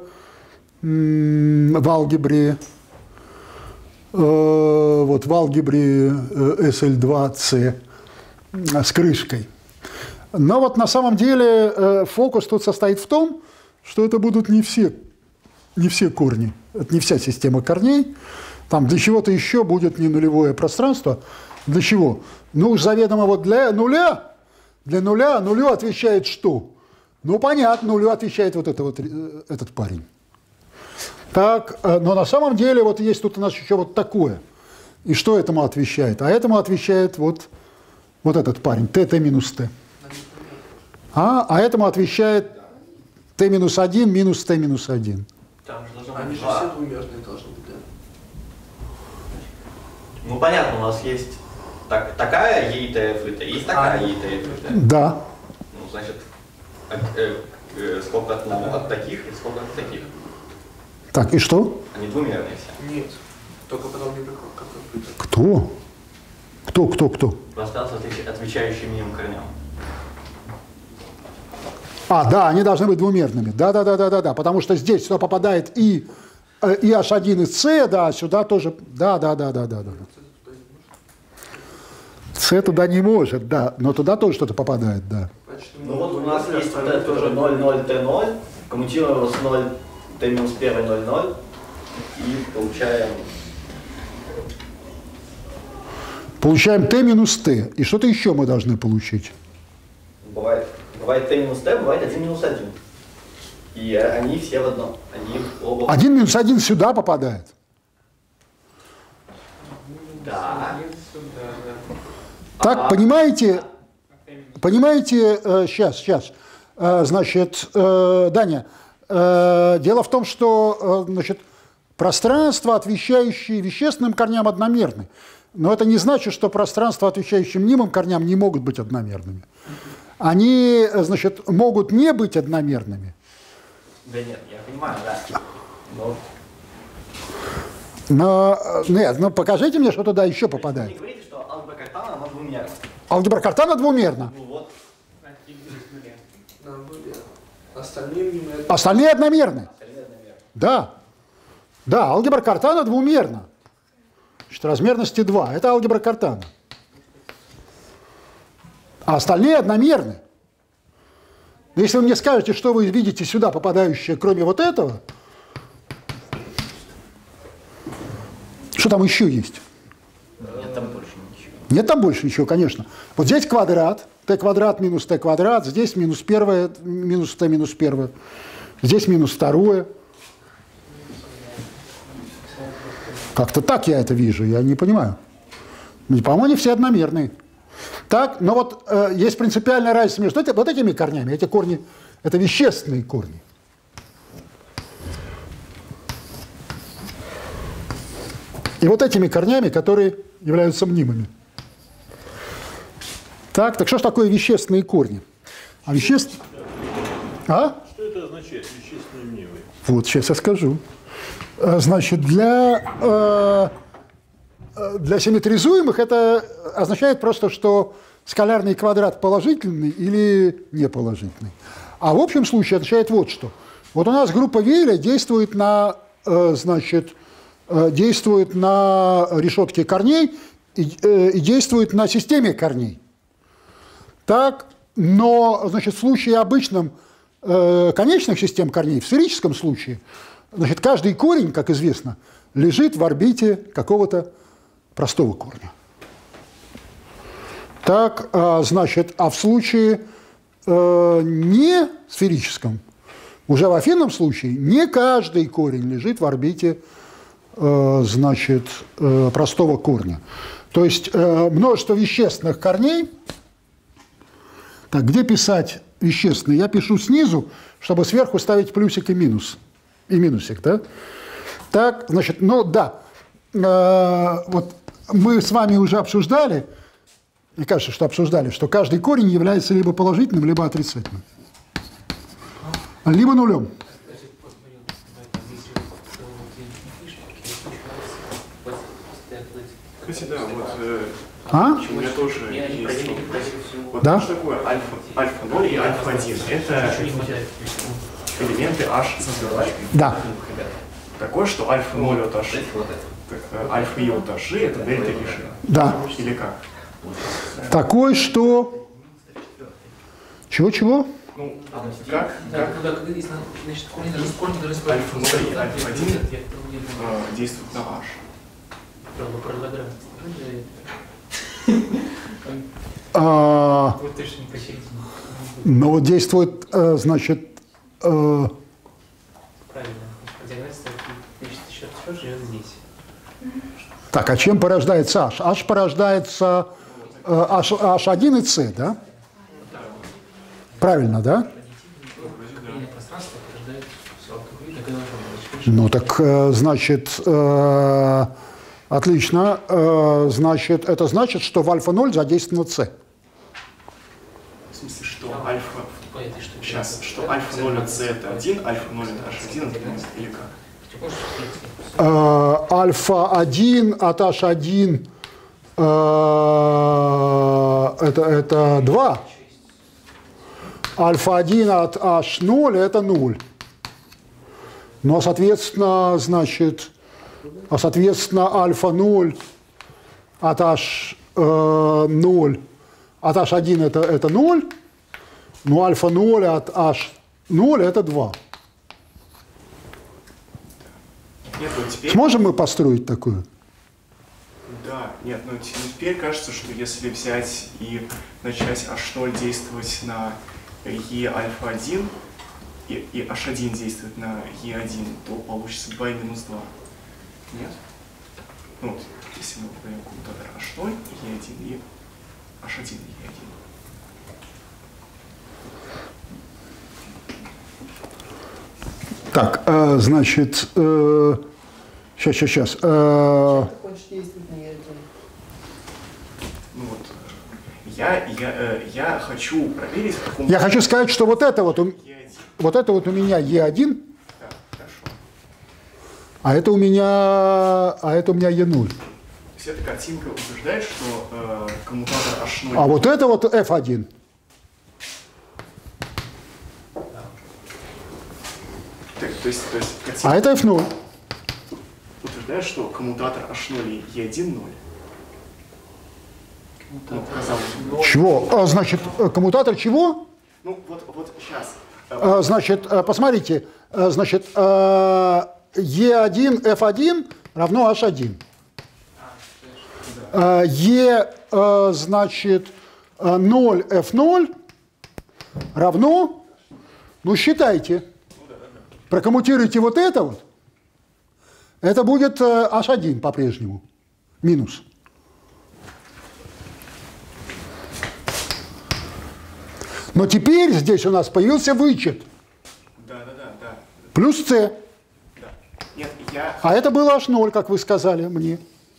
в алгебре, э, вот в алгебре эс эл два си с крышкой. Но вот на самом деле э, фокус тут состоит в том, что это будут не все, не все корни, это не вся система корней. Там для чего-то еще будет не нулевое пространство. Для чего? Ну, заведомо вот для нуля. Для нуля нулю отвечает что? Ну, понятно, нулю отвечает вот, это вот этот парень. Так, но на самом деле вот есть тут у нас еще вот такое. И что этому отвечает? А этому отвечает вот, вот этот парень, т минус т. А, а этому отвечает т минус один минус т минус один. Там же должно быть Они же два. все двумерные должны быть, да? Ну, понятно, у нас есть так, такая и т, и т, есть такая и т, и т. Да. Ну, значит, от, э, э, сколько от, ну, от таких и сколько от таких. Так, и что? Они двумерные все. Нет. Только потом не прикол, как он будет. Кто? Кто, кто, кто? Пространство, отвечающее минимум корням. А, да, они должны быть двумерными. Да, да, да, да, да, да. Потому что здесь сюда попадает и, и эйч один из С, да, сюда тоже. Да, да, да, да, да, да. С туда не может, да, но туда тоже что-то попадает, да. Ну вот у нас есть вот это тоже ноль, ноль, т ноль, коммутируем его с ноль, т минус один, ноль, ноль, и получаем... Получаем t минус t. И что-то еще мы должны получить. Бывает, бывает t минус t, бывает один минус один. И они все в одном. Они оба... один минус один сюда попадает. Да. Так, Ага. понимаете, понимаете, э, сейчас, сейчас, э, значит, э, Даня, э, дело в том, что, э, значит, пространства, отвечающие вещественным корням, одномерны. Но это не значит, что пространства, отвечающие мнимым корням, не могут быть одномерными. Они, значит, могут не быть одномерными. Да нет, я понимаю, да. Но... Но, нет, ну покажите мне, что туда еще Вы попадает. не говорите, что алгебра Картана, она двумерна. Алгебра Картана двумерна. Ну вот. На нуле. Остальные мнимые... Остальные одномерны. Да. Да, алгебра Картана двумерна. Значит, размерности два. Это алгебра Картана. А остальные одномерны. Но если вы мне скажете, что вы видите сюда попадающее, кроме вот этого, что там еще есть? Нет там больше ничего. Нет там больше ничего, конечно. Вот здесь квадрат, t квадрат минус t квадрат, здесь минус первое, минус t минус первое, здесь минус второе. Как-то так я это вижу, я не понимаю. По-моему, они все одномерные. Так, но вот э, есть принципиальная разница между эти, вот этими корнями. Эти корни – это вещественные корни. И вот этими корнями, которые являются мнимыми. Так, так что же такое вещественные корни? А веществ... А? Что это означает, вещественные мнимые? Вот, сейчас я скажу. Значит, для, э, для симметризуемых это означает просто, что скалярный квадрат положительный или неположительный. А в общем случае означает вот что. Вот у нас группа Вейля действует на, э, значит, э, действует на решетке корней и, э, и действует на системе корней. Так, но, значит, в случае обычном э, конечных систем корней, в сферическом случае, значит, каждый корень, как известно, лежит в орбите какого-то простого корня. Так, а, значит, а в случае э, не сферическом, уже в афинном случае, не каждый корень лежит в орбите, э, значит, э, простого корня. То есть э, множество вещественных корней. Так, где писать вещественные? Я пишу снизу, чтобы сверху ставить плюсик и минус. И минусик, да? Так, значит, ну да, э, вот мы с вами уже обсуждали, мне кажется, что обсуждали, что каждый корень является либо положительным, либо отрицательным, либо нулем. Кстати, да, вот э, А? у меня тоже есть. Вот Да? что такое альфа, альфа ноль и альфа один? Это элементы H со звездочкой. Да. Такое, что альфа ноль от H, так, альфа и от H это дельта G. Да. Или как? Такой, что... Чего-чего? Ну, как? Да, Как когда, когда есть, значит, корни должны корни должны быть альфа ноль и альфа один э, действуют на H? А, Вот точно посередине. ну вот действует, э, значит... Э, Правильно. Диагноз, значит, еще что живет здесь. так, а чем порождается H? H порождается э, H, эйч один и C, да? Правильно, да? Пространство порождает все, как видно, когда Ну так, э, значит, э, отлично. Э, значит, это значит, что в альфа ноль задействовано С. В смысле, что альфа... Сейчас, что альфа ноль от С это один, альфа ноль от H один или как? Э, альфа один от H один э, это, это два. Альфа один от H ноль это ноль. Но, соответственно, значит, а соответственно, альфа ноль от H ноль от H один это, это ноль, но альфа ноль от H ноль это два. Нет, ну теперь... Сможем мы построить такую? Да, нет, ну теперь кажется, что если взять и начать H ноль действовать на E альфа один, и, и H один действует на E один, то получится два и минус два. Нет? Ну, вот, если мы возьмем коммутатор H ноль, E один и H один и E один. Так, э, значит, э, сейчас, сейчас, сейчас. Э, Ну вот, я, я, э, я хочу проверить, в каком... я хочу сказать, что вот это вот, у, E один. вот это вот у меня Е один, Да, хорошо. а это у меня, а это у меня Е ноль. То есть эта картинка утверждает, что э, коммутатор H ноль... А вот это вот эф один. Так, то есть, то есть картинка... А это эф ноль. Утверждаешь, что коммутатор эйч ноль и и один ноль. Ну, казалось. Чего? А, значит, коммутатор чего? Ну, вот, вот сейчас. А, значит, посмотрите, значит, и один эф один равно эйч один. E, значит, ноль эф ноль равно, ну, считайте, прокоммутируйте вот это вот, это будет эйч один по-прежнему, минус. Но теперь здесь у нас появился вычет. Да, да, да, да. Плюс c. Да. Нет, я... А это было эйч ноль, как вы сказали мне.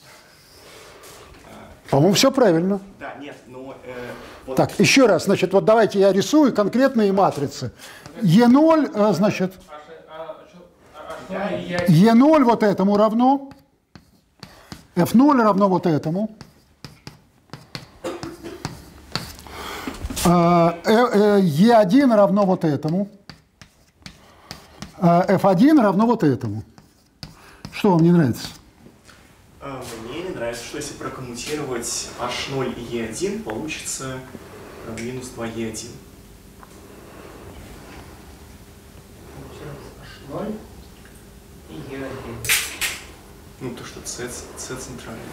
По-моему, все правильно. Да, нет, но... Э, вот... Так, еще раз, значит, вот давайте я рисую конкретные матрицы. и ноль, значит, и ноль вот этому равно, эф ноль равно вот этому, и один равно вот этому, эф один равно вот этому. Что вам не нравится? Мне не нравится, что если прокоммутировать эйч ноль и и один, получится минус два и один. эйч ноль и и один. Ну, то, что c, c центральный.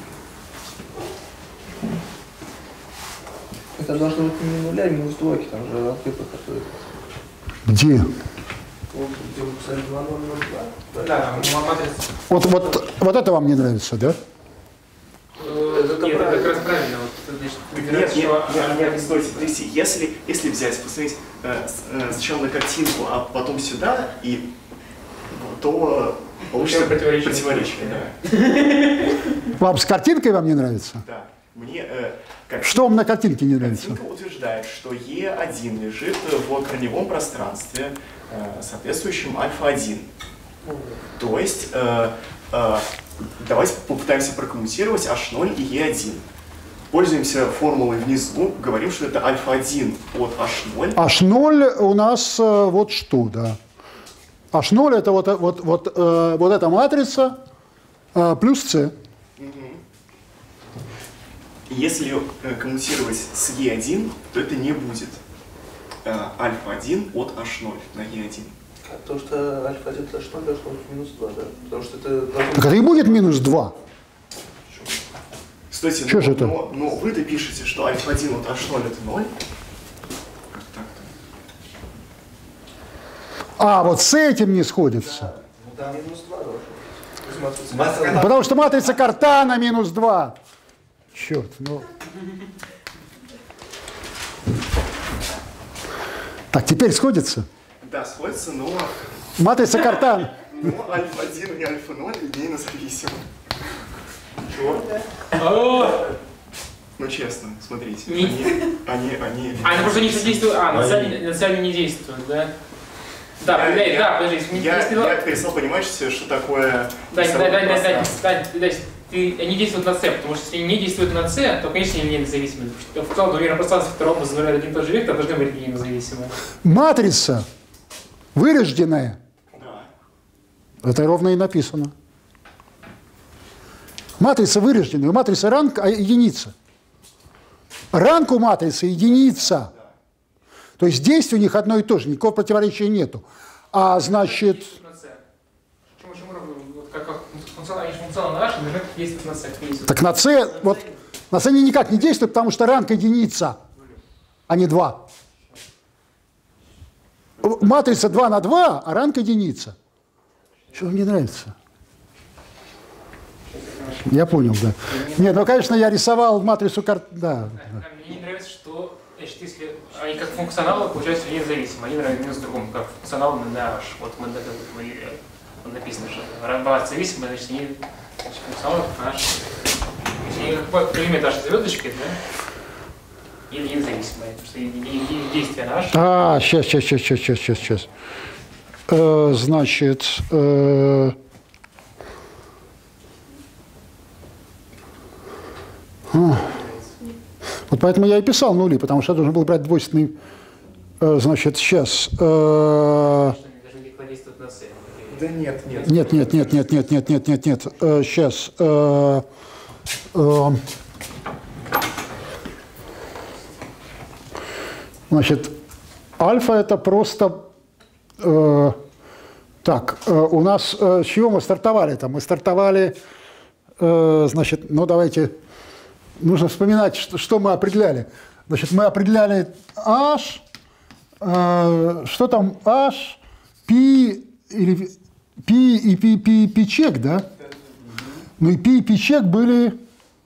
Это должно быть не нуля, а минус двойки, там же алгебра какой-то. Где? Вот, где вы писали два ноль ноль два. Да, матрица. Вот, вот, вот это вам не нравится, да? Это нет, это как раз правильно. Вот, значит, Нет, нет, нет, нет, стойте, смотрите, если, если взять, посмотреть э, э, сначала на картинку, а потом сюда, и то получится противоречие. противоречие, да. Вам с картинкой вам не нравится? Да. Мне, э, картинка, Что вам на картинке не нравится? картинка утверждает, что и один лежит в корневом пространстве, э, соответствующем альфа один. То есть, э, э, давайте попытаемся прокоммутировать эйч ноль и и один. Пользуемся формулой внизу, говорим, что это альфа один от эйч ноль. эйч ноль у нас вот что, да. эйч ноль это вот, вот, вот, э, вот эта матрица э, плюс c. Если э, коммутировать с и один, то это не будет э, альфа один от эйч ноль на и один. Потому что альфа один эйч ноль должно быть минус два, да? Потому что это... должно Так это и будет минус два. Стойте, Что но, же это? но, но вы-то пишете, что альфа один от эйч ноль это ноль. Как так-то? А, вот с этим не сходится. Ну, там минус два должно быть. Потому что матрица Картана минус два. Черт, ну... Так, теперь сходится? Да, сходится, но, Матрица Картана. но альфа один и альфа ноль линейно зависимы. Чего? Ну честно, смотрите, Не- они, они, они... А, они просто не действуют. А, на сами, на сами не действуют, да? Да, Я- да, я- да, подожди, если- Я, если- я перестал понимать, что что такое... Дай, дай, рисовое дай, дай, дай, пространство. дай, дай, ты, они действуют на c, потому что если они не действуют на c, то, конечно, они независимы. Потому что в целом двумерном пространстве второго занимает один и тот же вектор, должны быть независимы. Матрица вырожденная. Да. Это ровно и написано. Матрица вырожденная. У матрицы ранг а единица. Ранг у матрицы единица. То есть действие у них одно и то же, никакого противоречия нету. А значит... На c. Почему же мы вот как, как функционал, они же функционал наши, должны действовать на c. Действуют. Так на c, вот, на c они никак не действуют, потому что ранг единица, а не два. Матрица два на два, а ранг единица. Что вам не нравится? Я понял, да. Нет, ну, конечно, я рисовал матрицу карт... Да. Мне не нравится, что, значит, если они как функционалы, получаются независимы. Один равен с другому, как функционал на h. Вот мы, мы, мы написано, что равно зависимы, значит, они значит, функционалы на h. Если они как элемент h звездочкой, да, или независимые, потому что и действия на h. А, сейчас, сейчас, сейчас, сейчас, сейчас, сейчас, сейчас. Э, значит, э, а, вот поэтому я и писал нули, потому что я должен был брать двойственный, э, значит, сейчас. Э, Что они должны действовать на c. Да нет, нет. Нет, нет, нет, нет, нет, нет, нет, нет, нет. Э, сейчас. Э, э, значит, альфа это просто... Э, так, э, у нас... Э, с чего мы стартовали там? Мы стартовали... Э, значит, ну давайте... Нужно вспоминать, что, что мы определяли. Значит, мы определяли H... Э, что там? H, P или... P и P, P, P чек, да? Ну и P и P чек были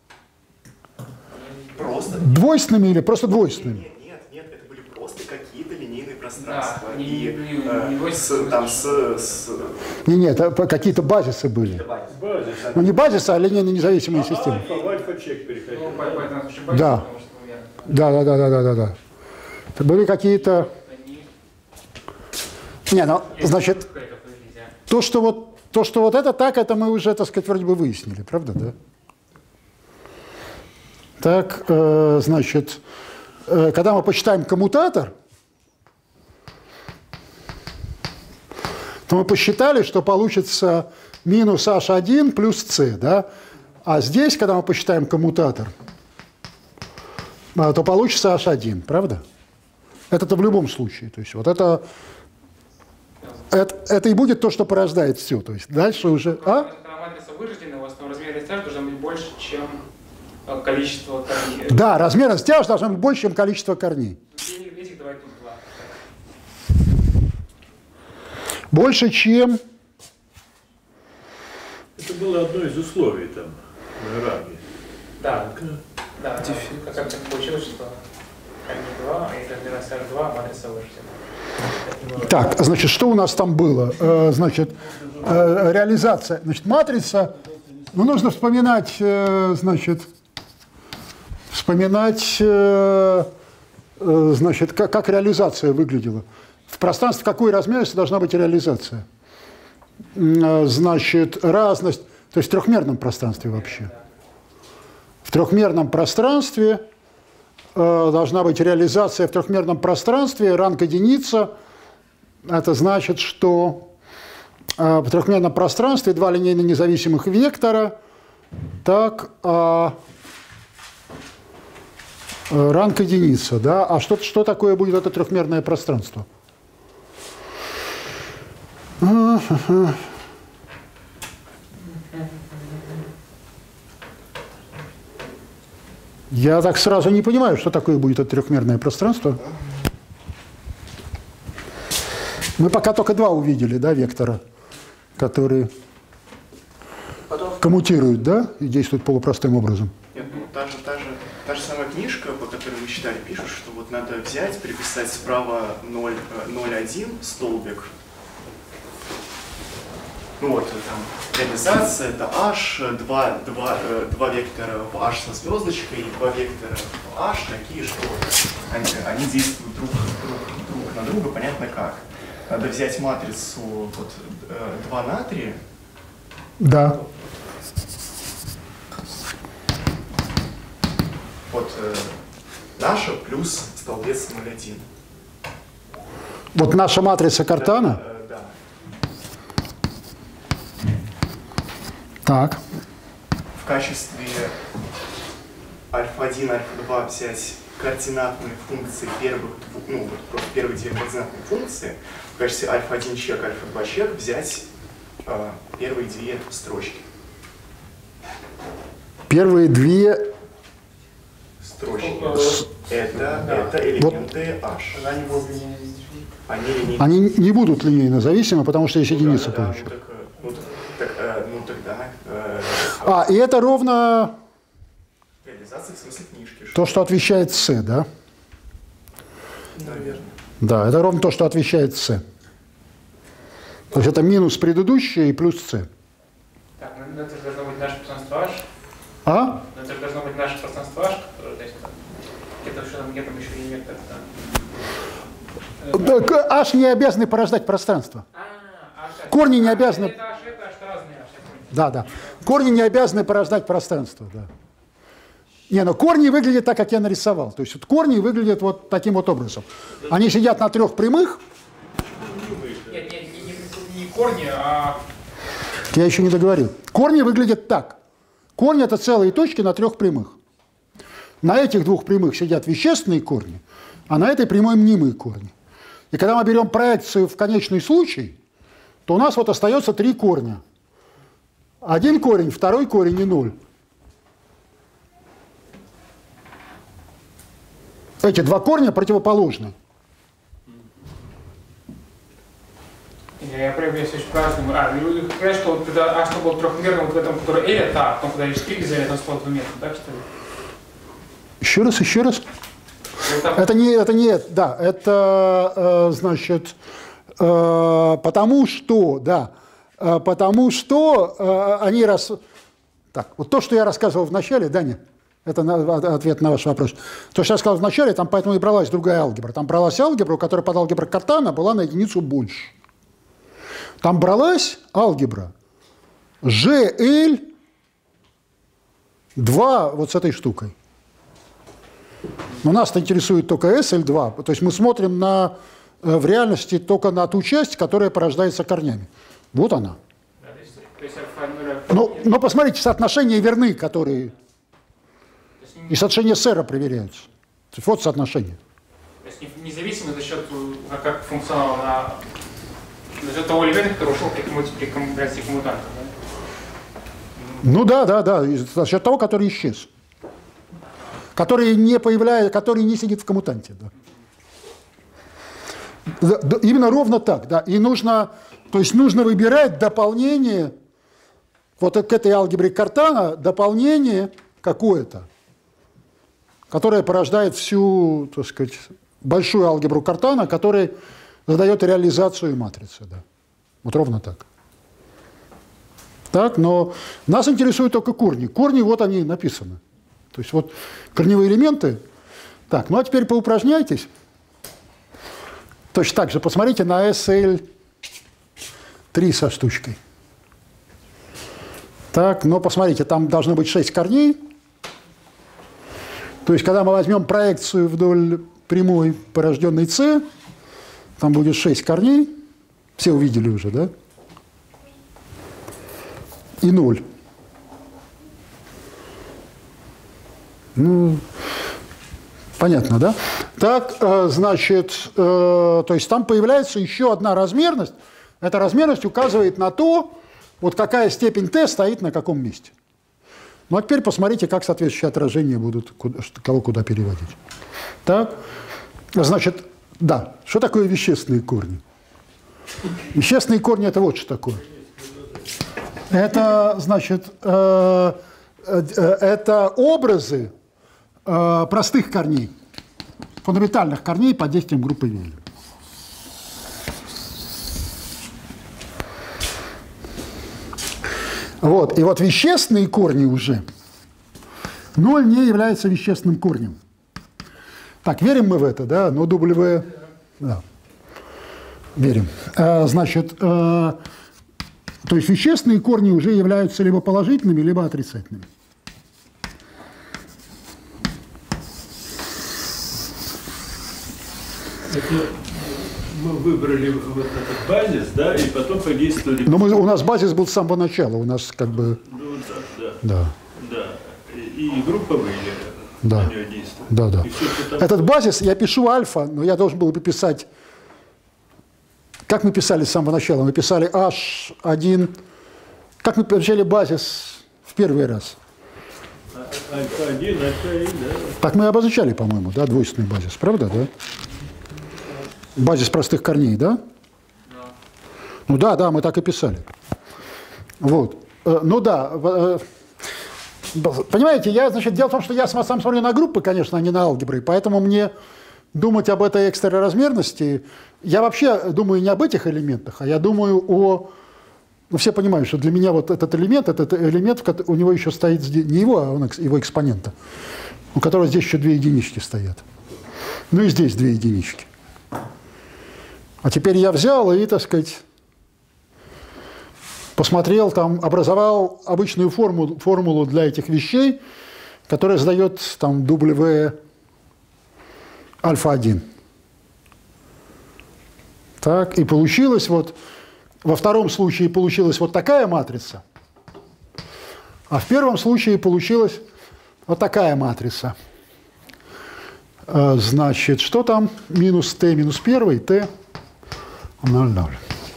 Просто. двойственными или просто двойственными? Нет, нет, нет, это были просто какие-то линейные пространства. Да, и не, не, э, не с, там с... с... Не, нет, какие-то базисы были. Базис. Ну не базисы, а линейно независимые системы. Альфа, в альфа-чек переходил. Ну, поэтому это очень большое, Да. потому что, ну, я- Да, да, да, да, да, да, да. Это были какие-то... они- Не, ну, есть значит, какая-то нельзя. то, что вот, то, что вот это так, это мы уже, так сказать, вроде бы выяснили, правда, да? Так, э, значит, э, когда мы посчитаем коммутатор, то мы посчитали, что получится минус эйч один плюс c, да? А здесь, когда мы посчитаем коммутатор, а, то получится эйч один, правда? Это-то в любом случае. То есть вот это, это, это и будет то, что порождает все. То есть дальше уже... А? Когда матрица вырожденная, у вас там размерный стяж должен быть больше, чем э, количество корней. Да, размерность стяжа должна быть больше, чем количество корней. Этих давай тут два. Больше, чем... Это было одно из условий там в Ираке. Да, да, да. Как так получилось, что корней два, а если размерность эйч два, матрица вырожденная. Так, значит, что у нас там было? Э, значит, э, реализация. Значит, матрица, ну, нужно вспоминать, э, значит, вспоминать, э, э, значит, как, как реализация выглядела. В пространстве какой размерности должна быть реализация? Э, значит, разность, то есть в трехмерном пространстве вообще. В трехмерном пространстве э, должна быть реализация в трехмерном пространстве, ранг единица. Это значит, что э, в трехмерном пространстве два линейно независимых вектора, так, а э, ранг единица, да? А что, что такое будет это трехмерное пространство? Я так сразу не понимаю, что такое будет это трехмерное пространство. Мы пока только два увидели, да, вектора, которые коммутируют, да, и действуют полупростым образом. Нет, ну та же, та же, та же самая книжка, по которой мы читали, пишут, что вот надо взять, приписать справа ноль, ноль один столбик. Ну вот, там, реализация, это H, два, два, два вектора в H со звездочкой и два вектора в H такие, что они, они действуют друг, друг, друг на друга, понятно как. Надо взять матрицу вот, два натрия. Да. Вот э, наша плюс столбец ноль один. Вот наша матрица Картана. Да, э, да. Так. В качестве альфа один, альфа два взять координатные функции первых двух, ну вот просто первые две координатные функции. В качестве альфа один чек, альфа два чек взять э, первые две строчки. Первые две... Строчки. С- Это, да. это элементы H. Они будут линейно здесь. Они линейные. Они не будут линейно зависимы, потому что есть единица Да, да, получится. ну, так, э, ну, так, так, э, ну тогда э, А, и это ровно реализация в смысле книжки. то, что отвечает С, да? Наверное. Да, это ровно то, что отвечает С. То есть это минус предыдущее и плюс С. Так, ну это же должно быть наше пространство H. А? Ну, это же должно быть наше пространство H, которое, то есть, там, где-то что там, где там еще и вектор. там. Да, к- H не обязаны порождать пространство. А, H, Корни не а, обязаны- Это H, это H, это разные H, я понял. Да, да. Корни не обязаны порождать пространство, да. Не, но корни выглядят так, как я нарисовал. То есть вот корни выглядят вот таким вот образом. Они сидят на трех прямых. Нет, нет, не, не, не корни, а... Я еще не договорил. Корни выглядят так. Корни – это целые точки на трех прямых. На этих двух прямых сидят вещественные корни, а на этой прямой мнимые корни. И когда мы берем проекцию в конечный случай, то у нас вот остается три корня. Один корень, второй корень и ноль. Эти два корня противоположны. Я, я прям если очень по-разному. А, ну, говорят, что вот когда А что было трехмерным, вот в этом, который L, это А, потом когда H три взяли, это стало двумерным, так что ли? Еще раз, еще раз. Вот так. Это не, это не, да, это, э, значит, э, потому что, да, э, потому что э, они раз... Так, вот то, что я рассказывал в начале, да, нет? Это на, ответ на ваш вопрос. То, что я сказал в начале, там поэтому и бралась другая алгебра. Там бралась алгебра, которая под алгеброй Картана была на единицу больше. Там бралась алгебра жэ эл два вот с этой штукой. Но нас-то интересует только эс эл два. То есть мы смотрим на, в реальности только на ту часть, которая порождается корнями. Вот она. Да, то есть, то есть альфа но, но посмотрите, соотношения верны, которые... И соотношения сэра проверяются. То есть вот соотношение. То есть независимо за счет как функционала на... За счет того элемента, который ушел при коммутации коммутанта, да? Ну да, да, да. За счет того, который исчез. Который не появляется, который не сидит в коммутанте. Да. Именно ровно так, да. И нужно, то есть нужно выбирать дополнение, вот к этой алгебре Картана, дополнение какое-то, которое порождает всю, так сказать, большую алгебру Картана, которая задает реализацию матрицы. Да. Вот ровно так. Так, но нас интересуют только корни. Корни, вот они написаны. То есть вот корневые элементы. Так, ну а теперь поупражняйтесь. Точно так же посмотрите на эс эл три со штучкой. Так, но посмотрите, там должно быть шесть корней. То есть когда мы возьмем проекцию вдоль прямой, порожденной С, там будет шесть корней. Все увидели уже, да? И ноль. Ну, понятно, да? Так, значит, то есть там появляется еще одна размерность. Эта размерность указывает на то, вот какая степень Т стоит на каком месте. Ну, а теперь посмотрите, как соответствующие отражения будут, кого куда переводить. Так, значит, да, что такое вещественные корни? Вещественные корни – это вот что такое. Это, значит, э, э, это образы э, простых корней, фундаментальных корней под действием группы Вейля. Вот, и вот вещественные корни уже, ноль не является вещественным корнем. Так, верим мы в это, да? Но W, да, верим. А, значит, а, то есть вещественные корни уже являются либо положительными, либо отрицательными. Это мы выбрали вот этот базис, да, и потом подействовали. Но мы, у нас базис был с самого начала, у нас как бы. Ну да, да. Да. Да. И, и группа Вейля да. на нее действует. Да, да. И все, что там... Этот базис я пишу альфа, но я должен был бы писать. Как мы писали с самого начала? Мы писали эйч один. Как мы писали базис в первый раз? альфа один, альфа и, да. Так мы обозначали, по-моему, да, двойственный базис, правда, да? Базис простых корней, да? Да. Ну да, да, мы так и писали. Вот. Ну да. Понимаете, я, значит, дело в том, что я сам смотрю на группы, конечно, а не на алгебры, поэтому мне думать об этой экстраразмерности, я вообще думаю не об этих элементах, а я думаю о... Ну, все понимают, что для меня вот этот элемент, этот элемент, у него еще стоит не его, а он, его экспонента, у которого здесь еще две единички стоят. Ну и здесь две единички. А теперь я взял и, так сказать, посмотрел, там, образовал обычную формулу, формулу для этих вещей, которая задает там W альфа один. Так, и получилось вот во втором случае получилась вот такая матрица, а в первом случае получилась вот такая матрица. Значит, что там? Минус t минус первый, t ноль ноль.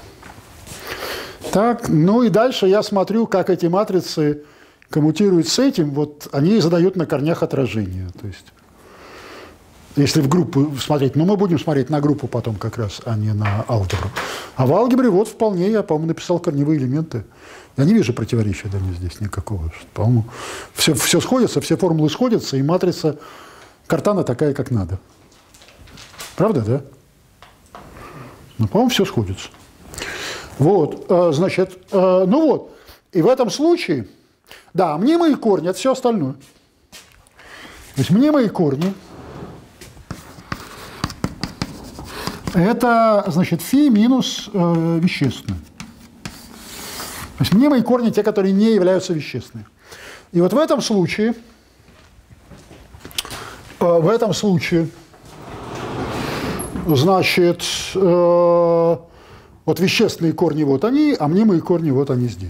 Так, ну и дальше я смотрю, как эти матрицы коммутируют с этим. Вот они задают на корнях отражения. То есть, если в группу смотреть, ну мы будем смотреть на группу потом как раз, а не на алгебру. А в алгебре вот вполне, я, по-моему, написал корневые элементы. Я не вижу противоречия да, здесь никакого. По-моему, все, все сходится, все формулы сходятся, и матрица Картана такая, как надо. Правда, да? Ну, по-моему, все сходится. Вот, значит, ну вот. И в этом случае, да, мнимые корни – это все остальное. То есть мнимые корни – это, значит, фи минус э, вещественные. То есть мнимые корни – те, которые не являются вещественными. И вот в этом случае, э, в этом случае, значит, э, вот вещественные корни вот они, а мнимые корни вот они здесь.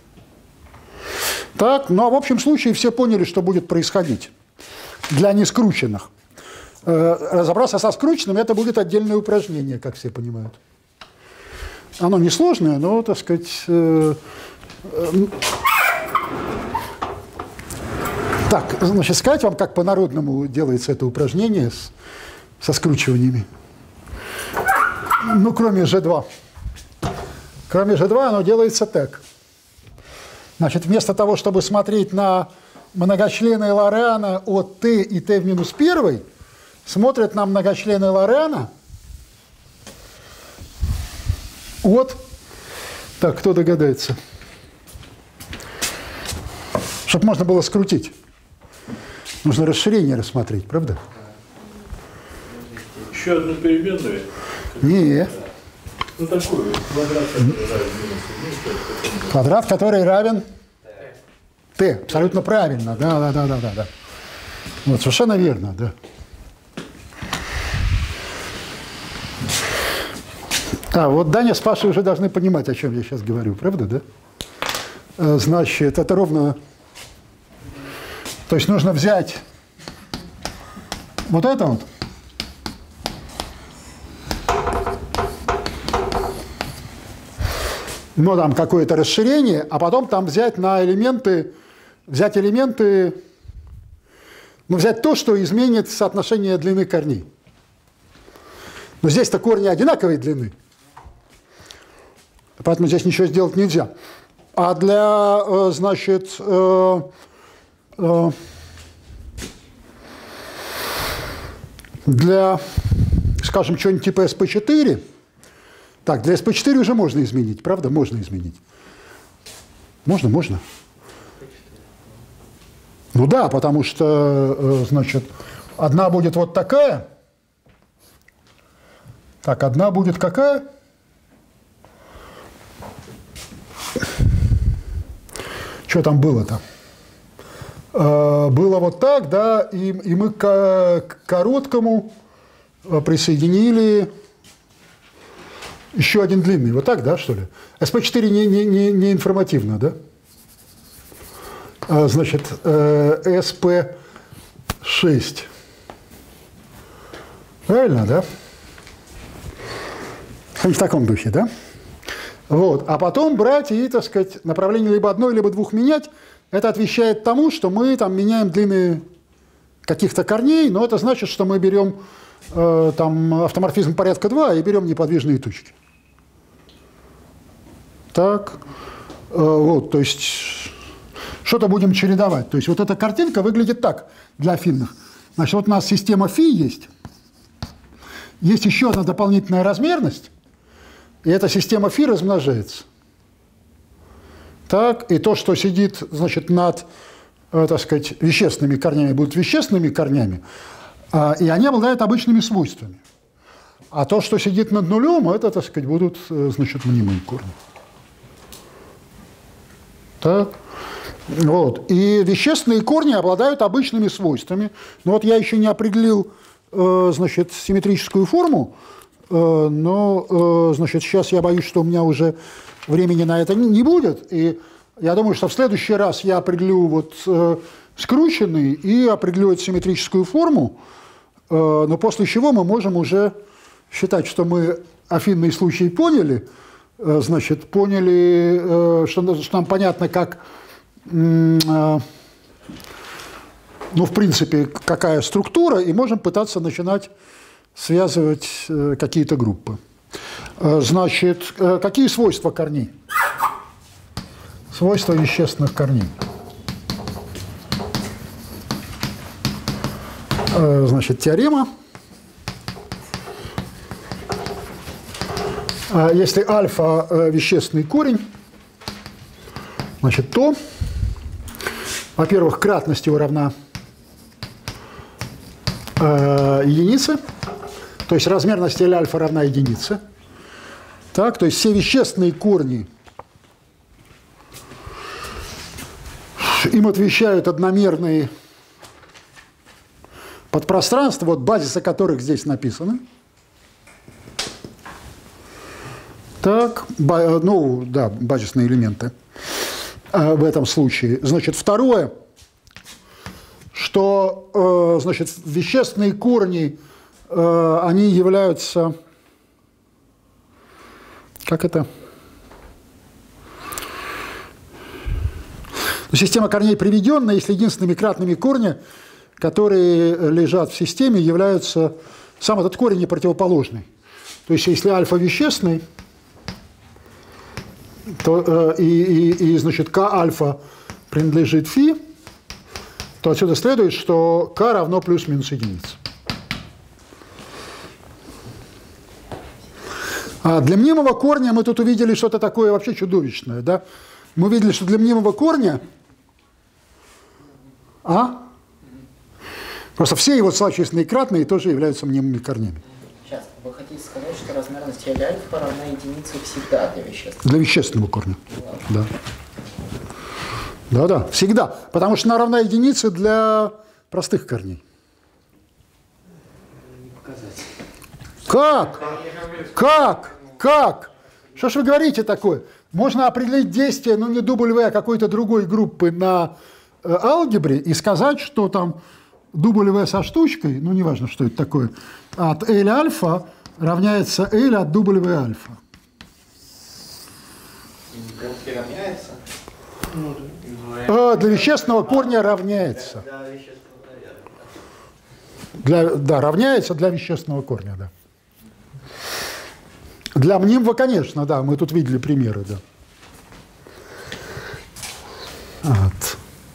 Так, ну а в общем случае все поняли, что будет происходить для нескрученных. Э, разобраться со скрученным – это будет отдельное упражнение, как все понимают. Оно несложное, но, так сказать... Э, э, так, значит, сказать вам, как по-народному делается это упражнение с, со скручиваниями. Ну, кроме жэ два. Кроме жэ два оно делается так. Значит, вместо того, чтобы смотреть на многочлены Лорана от t и t в минус первый, смотрят на многочлены Лорана от... Так, кто догадается? Чтобы можно было скрутить. Нужно расширение рассмотреть, правда? Еще одну переменную? Не. Ну, такую. Квадрат, который равен минус. Квадрат, который равен t. Абсолютно правильно. Да, да, да, да, да, да. Вот, совершенно верно, да. А, вот Даня с Пашей уже должны понимать, о чем я сейчас говорю, правда, да? Значит, это ровно... То есть нужно взять вот это вот. Ну, там какое-то расширение, а потом там взять на элементы, взять элементы, ну, взять то, что изменит соотношение длины корней. Но здесь-то корни одинаковой длины, поэтому здесь ничего сделать нельзя. А для, значит, для, скажем, чего-нибудь типа эс пэ четыре, так, для эс пэ четыре уже можно изменить, правда? Можно изменить. Можно, можно. Ну да, потому что, значит, одна будет вот такая. Так, одна будет какая? Что там было-то? Было вот так, да, и, и мы к короткому присоединили еще один длинный. Вот так, да, что ли? эс пэ четыре не, не, не, не информативно, да? Значит, эс пэ шесть. Правильно, да? В таком духе, да? Вот. А потом брать и, так сказать, направление либо одной, либо двух менять. Это отвечает тому, что мы там меняем длины каких-то корней, но это значит, что мы берем э, там автоморфизм порядка два и берем неподвижные точки. Так. Э, вот, то есть что-то будем чередовать. То есть вот эта картинка выглядит так для афинных. Значит, вот у нас система φ есть. Есть еще одна дополнительная размерность. И эта система φ размножается. Так, и то, что сидит, значит, над, э, так сказать, вещественными корнями, будут вещественными корнями, э, и они обладают обычными свойствами. А то, что сидит над нулем, это, так сказать, будут, э, значит, мнимые корни. Так, вот. И вещественные корни обладают обычными свойствами. Но вот я еще не определил, э, значит, симметрическую форму но, значит, сейчас я боюсь, что у меня уже времени на это не будет. И я думаю, что в следующий раз я определю вот скрученный и определю эту симметрическую форму, но после чего мы можем уже считать, что мы афинный случай поняли, значит, поняли, что, что нам понятно, как, ну, в принципе, какая структура, и можем пытаться начинать связывать какие-то группы. Значит, какие свойства корней? Свойства вещественных корней. Значит, теорема. Если альфа вещественный корень, значит, то, во-первых, кратность его равна э, единице, то есть размерность L альфа равна единице. Так, то есть все вещественные корни, им отвечают одномерные подпространства, вот базисы которых здесь написаны. Так, ну, да, базисные элементы в этом случае. Значит, второе, что, значит, вещественные корни, они являются, как это? Система корней приведенная, если единственными кратными корни, которые лежат в системе, являются, сам этот корень не противоположный. То есть, если альфа вещественный, то, и, и, и, значит, k альфа принадлежит φ, то отсюда следует, что k равно плюс-минус единице. А для мнимого корня мы тут увидели что-то такое вообще чудовищное. Да? Мы увидели, что для мнимого корня а? Просто все его злочисленные кратные тоже являются мнимыми корнями. Сейчас, вы хотите сказать, что размерность L альфа равна единице всегда для вещественного? Для вещественного корня. Да. Да, да, всегда. Потому что она равна единице для простых корней. Не показать. Как? Как? Как? Что ж вы говорите такое? Можно определить действие, ну не W, а какой-то другой группы на э, алгебре и сказать, что там W со штучкой, ну неважно, что это такое, от L альфа равняется L от W альфа. И равняется? А, для вещественного корня равняется. Для, да, равняется для вещественного корня, да. Для мнимого, конечно, да, мы тут видели примеры, да. Вот.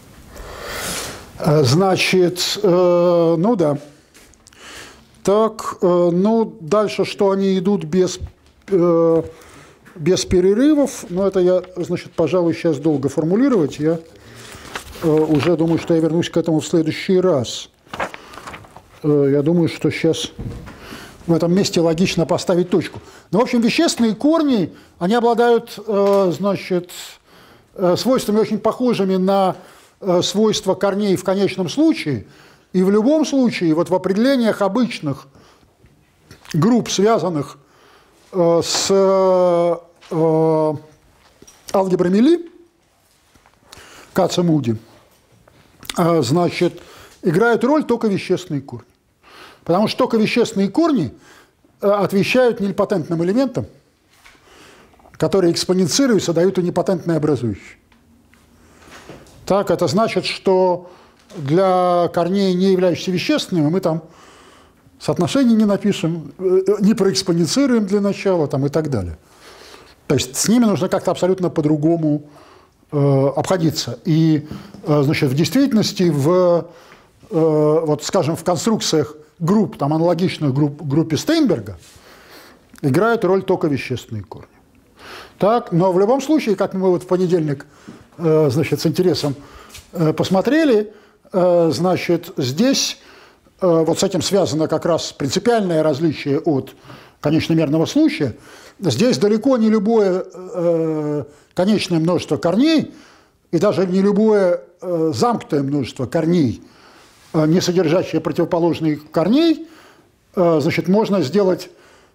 Значит, э, ну да. Так, э, ну, дальше, что они идут без, э, без перерывов, но это я, значит, пожалуй, сейчас долго формулировать, я э, уже думаю, что я вернусь к этому в следующий раз. Э, я думаю, что сейчас в этом месте логично поставить точку. Ну, в общем, вещественные корни, они обладают, э, значит, э, свойствами очень похожими на э, свойства корней в конечном случае. И в любом случае, вот в определениях обычных групп, связанных э, с э, алгеброй Мили, Каца-Муди, э, значит, играют роль только вещественные корни. Потому что только вещественные корни отвечают нильпотентным элементам, которые экспоненцируются, дают и нипотентные образующие. Так, это значит, что для корней, не являющихся вещественными, мы там соотношений не напишем, не проэкспоненцируем для начала там, и так далее. То есть с ними нужно как-то абсолютно по-другому э, обходиться. И, э, значит, в действительности, в, э, вот, скажем, в конструкциях групп, там, аналогичных групп, группе Стейнберга, играют роль только вещественные корни. Так, но в любом случае, как мы вот в понедельник э, значит, с интересом э, посмотрели, э, значит, здесь э, вот с этим связано как раз принципиальное различие от конечномерного случая. Здесь далеко не любое э, конечное множество корней и даже не любое э, замкнутое множество корней, не содержащие противоположных корней, значит, можно сделать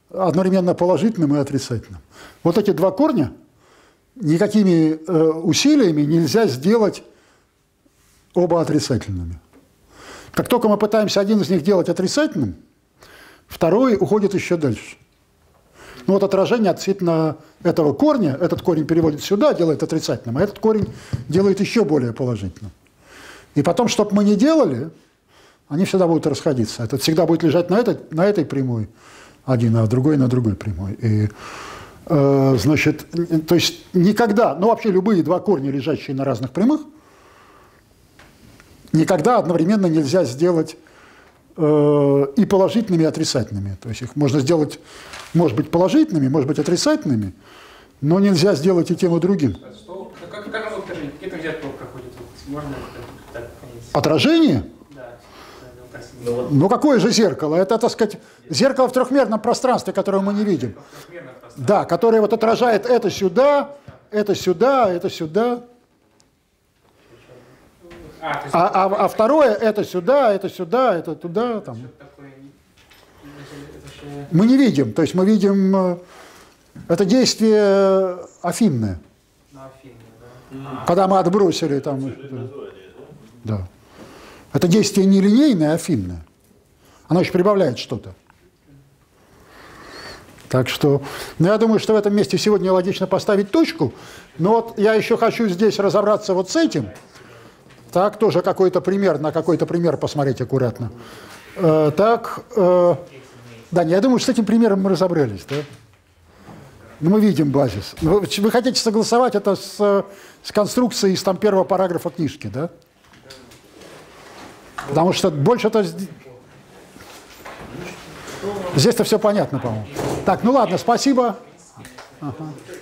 одновременно положительным и отрицательным. Вот эти два корня никакими э, усилиями нельзя сделать оба отрицательными. Как только мы пытаемся один из них делать отрицательным, второй уходит еще дальше. Ну вот отражение относительно этого корня, этот корень переводит сюда, делает отрицательным, а этот корень делает еще более положительным. И потом, что бы мы ни делали, они всегда будут расходиться. Этот всегда будет лежать на этой, на этой прямой один, а другой на другой прямой. И, э, значит, то есть никогда, ну вообще любые два корня, лежащие на разных прямых, никогда одновременно нельзя сделать э, и положительными, и отрицательными. То есть их можно сделать, может быть, положительными, может быть, отрицательными, но нельзя сделать и тем, и другим. Что, как, как оно отражение? Где там зеркало проходит? Можно так, так понять? Отражение? Да. Ну, вот. Ну какое же зеркало? Это, так сказать, зеркало в трехмерном пространстве, которое мы не видим. Да, которое вот отражает это сюда, это сюда, это сюда. А, то есть А, а, а второе это сюда, это сюда, это туда. Там. такое, это же... Мы не видим, то есть мы видим, э, это действие афинное. Ну, афинное, да. Когда мы отбросили там. Название, да? Да. Это действие не линейное, а афинное. Оно еще прибавляет что-то. Так что, ну, я думаю, что в этом месте сегодня логично поставить точку. Но вот я еще хочу здесь разобраться вот с этим. Так, тоже какой-то пример, на какой-то пример посмотреть аккуратно. Э, так, э, да, я думаю, что с этим примером мы разобрались, да? Ну, мы видим базис. Вы, вы хотите согласовать это с, с конструкцией из там, первого параграфа книжки, да? Потому что больше-то... Здесь-то все понятно, по-моему. Так, ну ладно, спасибо. Ага.